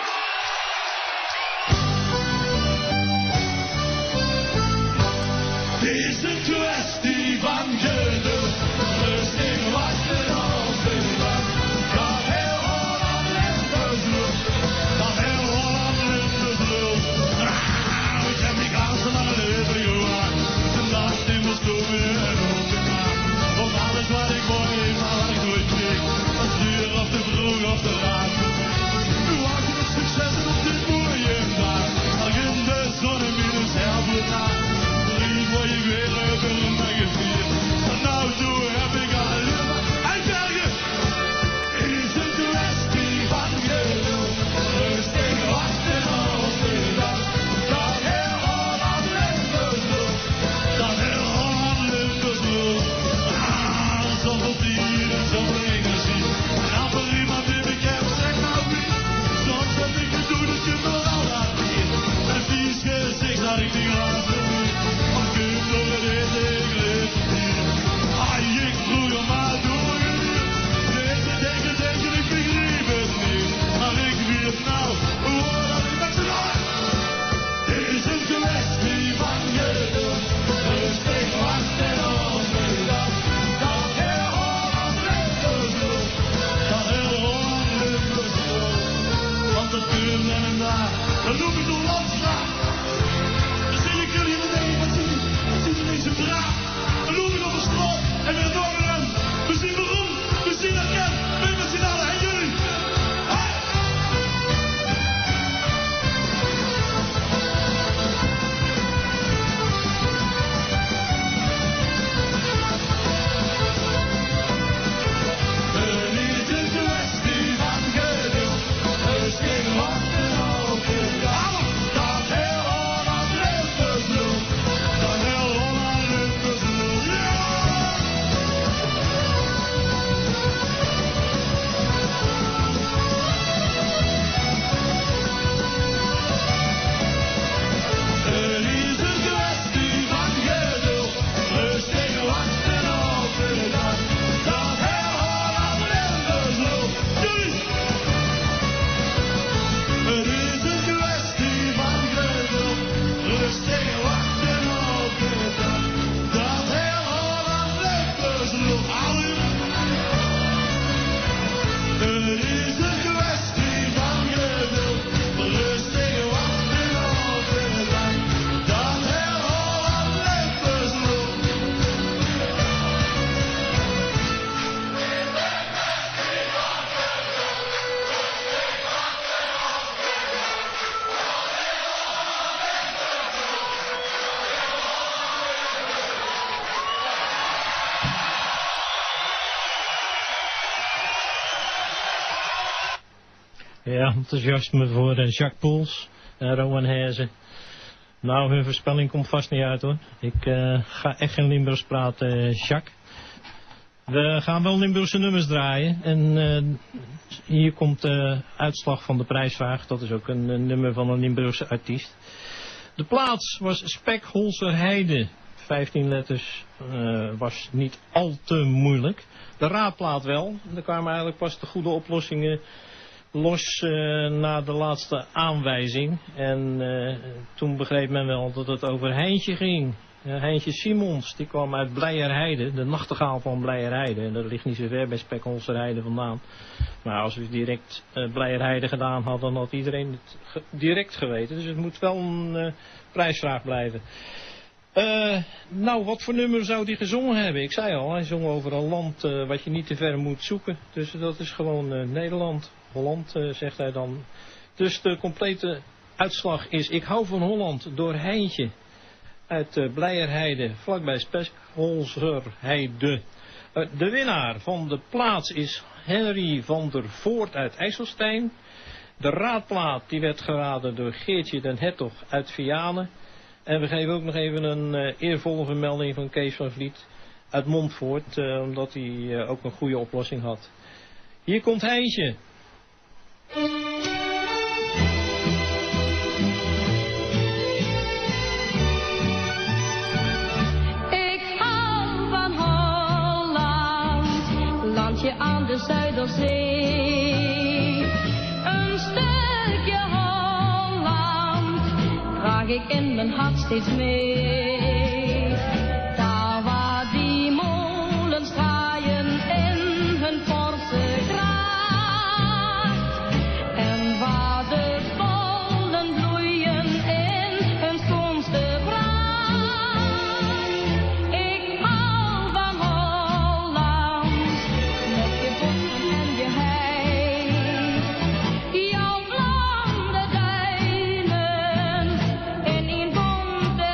Het is een kwestie van geduld, rustig wachten op de dag dat heel Holland Limburgs rond, dat heel Holland Limburgs rond. Ah, ik heb die kansen naar de leven gewaagd, de nacht in mijn stoel en op de nacht. Op alles wat ik mooi heb, maar wat ik nooit kreeg, was duur of te vroeg of te laat. Nu wacht ik op succes op dit mooie dag, al in de zon en in een zelfbetaal. Lief wat je weer leuk en mij gevierd, en nou zo heb ik alleen maar uitbergen. Is een kwestie van geduld, rustig wachten op de dag, dat heel Holland Limburgs loopt, dat heel Holland Limburgs loopt. Zoveel dieren, zoveel energie. En als er iemand die me kent, zeg nou wie. Soms heb ik het doen dat je me al laat zien. Met een vies gezicht had ik die laatste niet. Maar kun je door het eten, ik leef het hier. Ah, ik vroeger maar doorgeduurd. Deze denken, denken, ik begreep het niet. Maar ik weet nou, hoe dat ik met z'n allen. Dit is een kwestie van geduld. Rustig wachten op de dag. Want het duurt en een dag, dan noem ik de landstraat. Dan zie ik jullie en denk ik, wat zie je? Wat zie je deze vraag? Dan loop ik op de straat en weer door de rem. We zien waarom, we zien herken, we met z'n allen en jullie. Hey! Ja, enthousiasme voor uh, Jacques Poels en Rowan Herzen. Nou, hun voorspelling komt vast niet uit hoor. Ik uh, ga echt geen Limburgs praten, uh, Jacques. We gaan wel Limburgse nummers draaien. En uh, hier komt de uh, uitslag van de prijsvraag. Dat is ook een, een nummer van een Limburgse artiest. De plaats was Spekholzer Heide. vijftien letters uh, was niet al te moeilijk. De raadplaat wel. Er kwamen eigenlijk pas de goede oplossingen los uh, na de laatste aanwijzing. En uh, toen begreep men wel dat het over Heintje ging. Uh, Heintje Simons, die kwam uit Blijerheide, de nachtegaal van Blijerheide. En dat ligt niet zo ver bij Spekholzerheide vandaan. Maar als we direct uh, Blijerheide gedaan hadden, dan had iedereen het ge direct geweten. Dus het moet wel een uh, prijsvraag blijven. Uh, nou, wat voor nummer zou die gezongen hebben? Ik zei al, hij zong over een land uh, wat je niet te ver moet zoeken. Dus dat is gewoon uh, Nederland. Holland, uh, zegt hij dan. Dus de complete uitslag is: Ik hou van Holland door Heintje uit uh, Blijerheide, vlakbij Spekholzerheide. Uh, de winnaar van de plaats is Henry van der Voort uit IJsselstein. De raadplaat die werd geraden door Geertje den Hertog uit Vianen. En we geven ook nog even een uh, eervolle vermelding van Kees van Vliet uit Montfoort. Uh, omdat hij uh, ook een goede oplossing had. Hier komt Heintje. Aan de Zuiderzee, een stukje Holland, draag ik in mijn hart steeds mee. Daar waar die molens draaien in hun forse kracht, en waar de bollen bloeien in hun schoonste pracht. Ik hou van Holland. Jouw blonde duinen in een bonte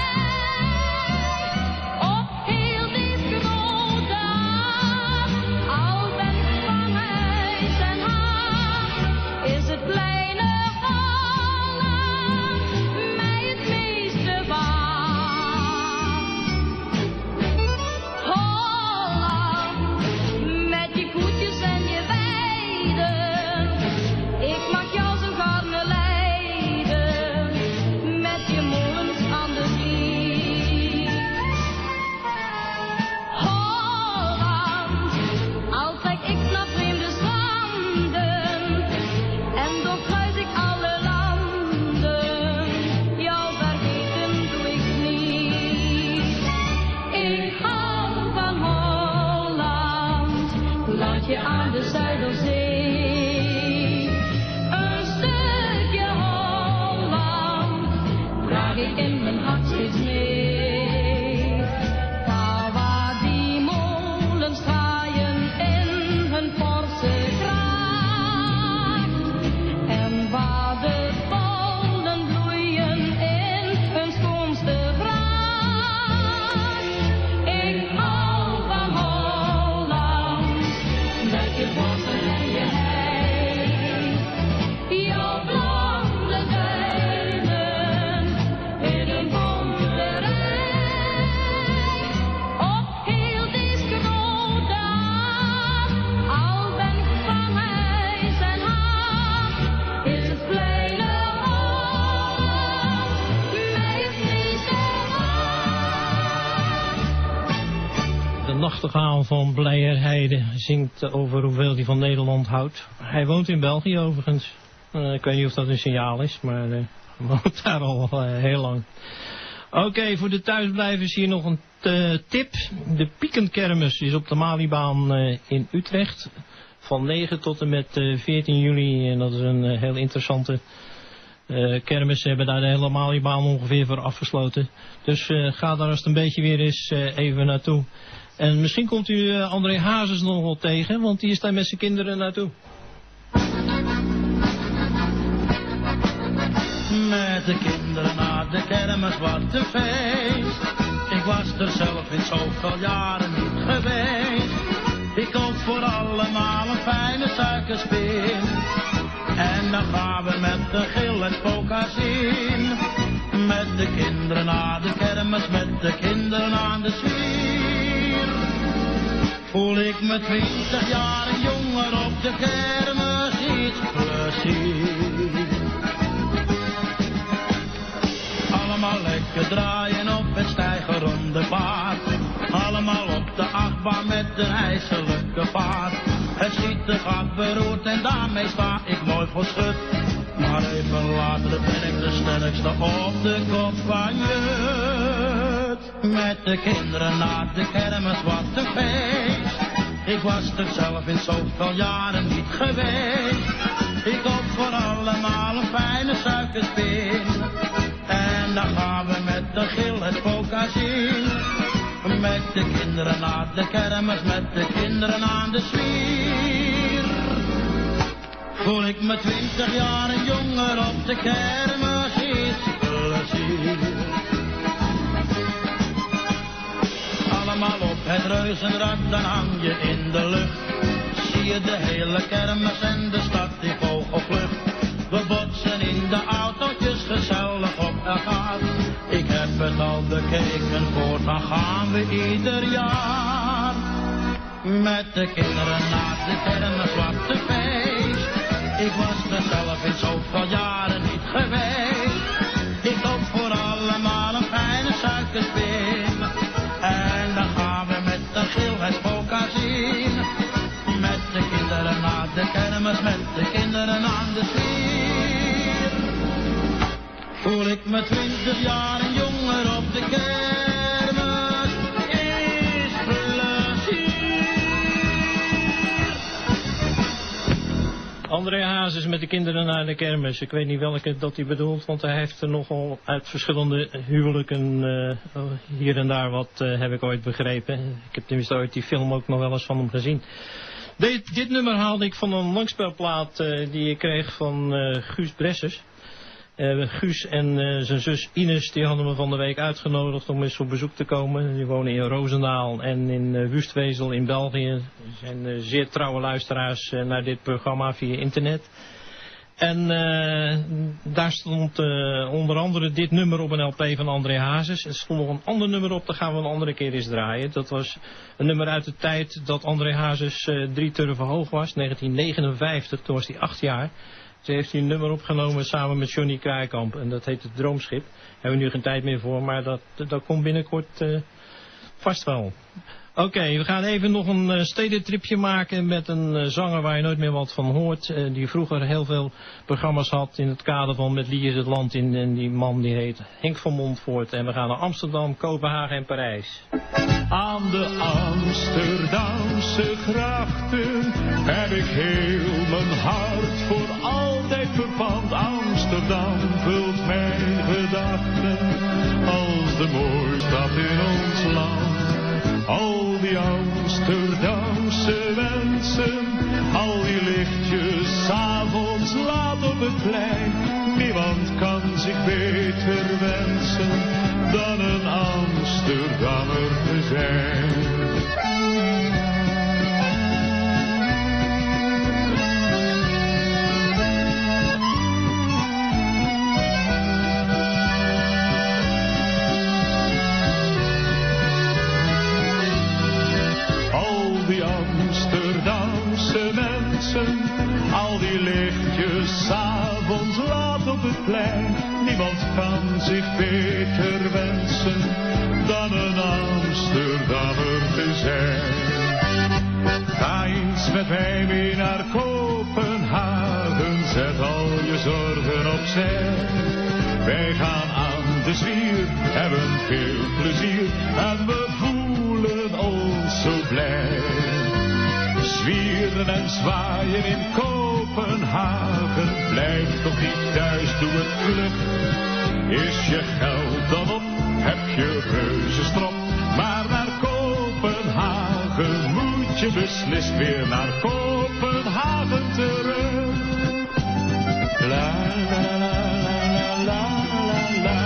rij, op heel dit grote aard, al ben ik van huis en haard, is het kleine Holland mij het meeste waard. Holland, met je koetjes en je weiden, ik mag jou zo gaarne leiden, met je molens aan de zee. Holland, al trek ik naar vreemde stranden, en doorkruis ik alle landen, jou vergeten doe ik niet. Ik hou van Holland, landje aan de Zuiderzee. Een stukje Holland, draag ik in mijn hart steeds mee. Daar waar die molens draaien in hun forse kracht, en waar de bollen bloeien in hun schoonste pracht. Ik hou van Holland, met je bossen en je hei, jouw blonde duinen in een bonte rij, op heel dit grote aard, al ben ik van huis en haard, is het kleine Holland mij het meeste waard. De nachtegaal van Blijerheide zingt over hoeveel hij van Nederland houdt. Hij woont in België overigens. Uh, ik weet niet of dat een signaal is, maar uh, hij woont daar al uh, heel lang. Oké, okay, voor de thuisblijvers hier nog een uh, tip. De Piekenkermis is op de Malibaan uh, in Utrecht. Van negen tot en met uh, veertien juli. En dat is een uh, heel interessante uh, kermis. Ze hebben daar de hele Malibaan ongeveer voor afgesloten. Dus uh, ga daar als het een beetje weer is uh, even naartoe. En misschien komt u uh, André Hazes nog wel tegen, want die is daar met zijn kinderen naartoe. Met de kinderen naar de kermis, wat een feest. Ik was er zelf in zoveel jaren niet geweest. Ik koop voor allemaal een fijne suikerspin. En dan gaan we met de gil het poker zien. Met de kinderen naar de kermis, met de kinderen aan de zwier. Voel ik me twintig jaar een jonger op de kermis, iets plezier. Allemaal lekker draaien op het stijgerende paard. Allemaal op de achtbaan met een ijselijke vaart. Het schieten gaat beroerd en daarmee sta ik mooi voor schut. Maar even later ben ik de sterkste op de kop van Jut. Met de kinderen naar de kermis, wat een feest. Ik was er zelf in zoveel jaren niet geweest. Ik koop voor allemaal een fijne suikerspin. En dan gaan we met de gil het poker zien. Met de kinderen naar de kermis, met de kinderen aan de zwier. Voel ik me twintig jaar een jonger op de kermis, is plezier. Allemaal op het reuzenrad, dan hang je in de lucht. Zie je de hele kermis en de stad die vogelvlucht. We botsen in de autootjes gezellig op elkaar. Ik heb het al bekeken, voortaan gaan we ieder jaar. Met de kinderen naar de kermis, wat een feest. Ik was er zelf in zoveel jaren niet geweest. Ik koop voor allemaal een fijne suikerspin. En dan gaan we met een gilheid polka zien. Met de kinderen naar de kermis, met de kinderen aan de zwier. Voel ik me twintig jaar een jonger op de kermis. Is plezier. André Hazes met de kinderen naar de kermis. Ik weet niet welke dat hij bedoelt, want hij heeft er nogal uit verschillende huwelijken uh, hier en daar wat uh, heb ik ooit begrepen. Ik heb tenminste ooit die film ook nog wel eens van hem gezien. Dit, dit nummer haalde ik van een langspeelplaat uh, die ik kreeg van uh, Guus Bressers. Uh, Guus en uh, zijn zus Ines die hadden me van de week uitgenodigd om eens op bezoek te komen. Die wonen in Roosendaal en in uh, Wustwezel in België. Ze zijn uh, zeer trouwe luisteraars uh, naar dit programma via internet. En uh, daar stond uh, onder andere dit nummer op een L P van André Hazes. Er stond nog een ander nummer op, dat gaan we een andere keer eens draaien. Dat was een nummer uit de tijd dat André Hazes uh, drie turven hoog was, negentien negenenvijftig, toen was hij acht jaar. Ze heeft hij een nummer opgenomen samen met Johnny Kraaikamp en dat heet het Droomschip. Daar hebben we nu geen tijd meer voor, maar dat, dat komt binnenkort uh, vast wel. Oké, okay, we gaan even nog een uh, stedentripje maken met een uh, zanger waar je nooit meer wat van hoort. Uh, die vroeger heel veel programma's had in het kader van Met Lies het land in. En die man die heet Henk van Montvoort. En we gaan naar Amsterdam, Kopenhagen en Parijs. Aan de Amsterdamse grachten heb ik heel mijn hart voor altijd verpand. Amsterdam vult mijn gedachten als de mooiste stad in ons land. Al die Amsterdamse mensen, al die lichtjes 's avonds laat op het plein. Niemand kan zich beter wensen dan een Amsterdammer te zijn. Amsterdamse mensen, al die lichtjes 's avonds laat op het plein. Niemand kan zich beter wensen dan een Amsterdammer te zijn. Ga eens met mij mee naar Kopenhagen, zet al je zorgen opzij. Wij gaan aan de zwier, hebben veel plezier en we voelen ons zo blij. Zwieren en zwaaien in Kopenhagen, blijf toch niet thuis, doe het vlug. Is je geld dan op, heb je reuzenstrop, maar naar Kopenhagen moet je beslist weer naar Kopenhagen terug. La la la la la la la.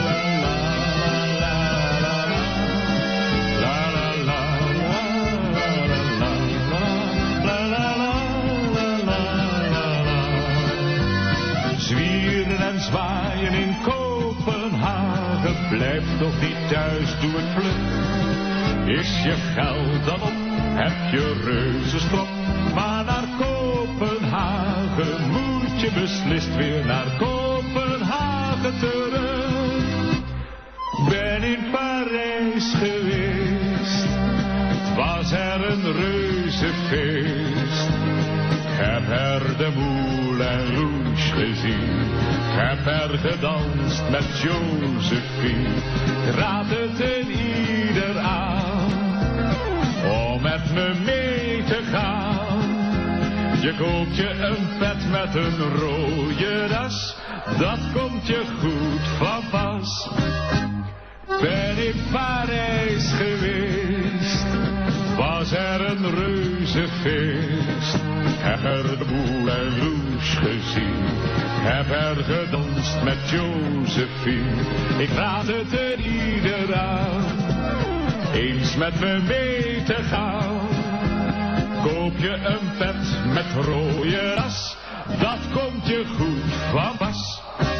Zwaaien in Kopenhagen, blijf toch niet thuis, doe het vlug. Is je geld dan op, heb je reuzenstrop, maar naar Kopenhagen moet je beslist weer naar Kopenhagen terug. Ben in Parijs geweest, was er een reuzenfeest. Ik heb er de Moulin Rouge gezien, ik heb er gedanst met Josephine. Ik raad het een ieder aan, om met me mee te gaan. Je koopt je een pet met een rode das, dat komt je goed van pas. Ben in Parijs geweest, was er een reuzefeest. Heb er de Moulin Rouge gezien, heb er gedanst met Josephine. Ik raad het er ieder aan, eens met me mee te gaan. Koop je een pet met rode ras, dat komt je goed van pas.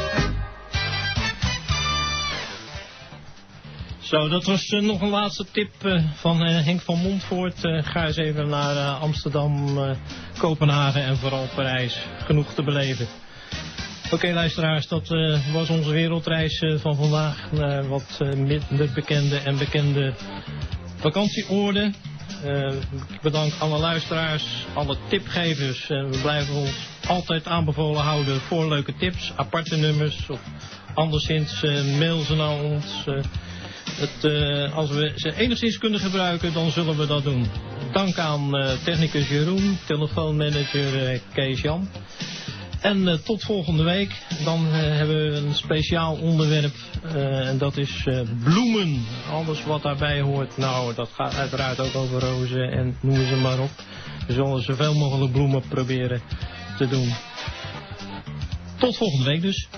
Zo, dat was uh, nog een laatste tip uh, van uh, Henk van Montvoort. Uh, ga eens even naar uh, Amsterdam, uh, Kopenhagen en vooral Parijs. Genoeg te beleven. Oké okay, luisteraars, dat uh, was onze wereldreis uh, van vandaag. Naar wat uh, minder bekende en bekende vakantieoorden. Uh, ik bedank alle luisteraars, alle tipgevers. Uh, we blijven ons altijd aanbevolen houden voor leuke tips, aparte nummers of anderszins uh, mail ze naar ons. Uh, Het, uh, als we ze enigszins kunnen gebruiken, dan zullen we dat doen. Dank aan uh, technicus Jeroen, telefoonmanager uh, Kees Jan. En uh, tot volgende week. Dan uh, hebben we een speciaal onderwerp. Uh, en dat is uh, bloemen. Alles wat daarbij hoort. Nou, dat gaat uiteraard ook over rozen en noemen ze maar op. We zullen zoveel mogelijk bloemen proberen te doen. Tot volgende week dus.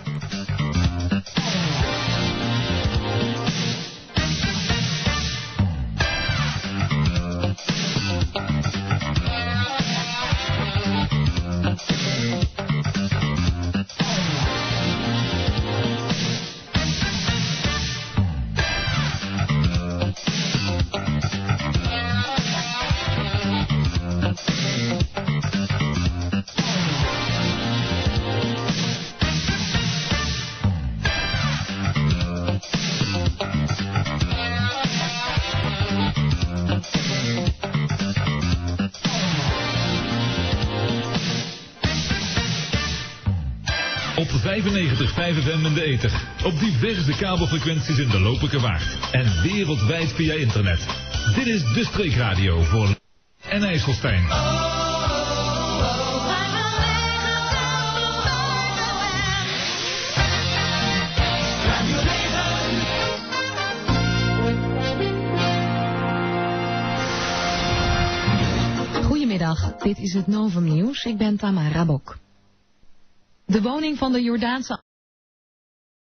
vijfennegentig komma vijf F M in de ether. Op diverse kabelfrequenties in de Lopelijke Waard. En wereldwijd via internet. Dit is de streekradio voor en IJsselstein. Goedemiddag, dit is het Novum Nieuws. Ik ben Tamara Rabok. De woning van de Jordaanse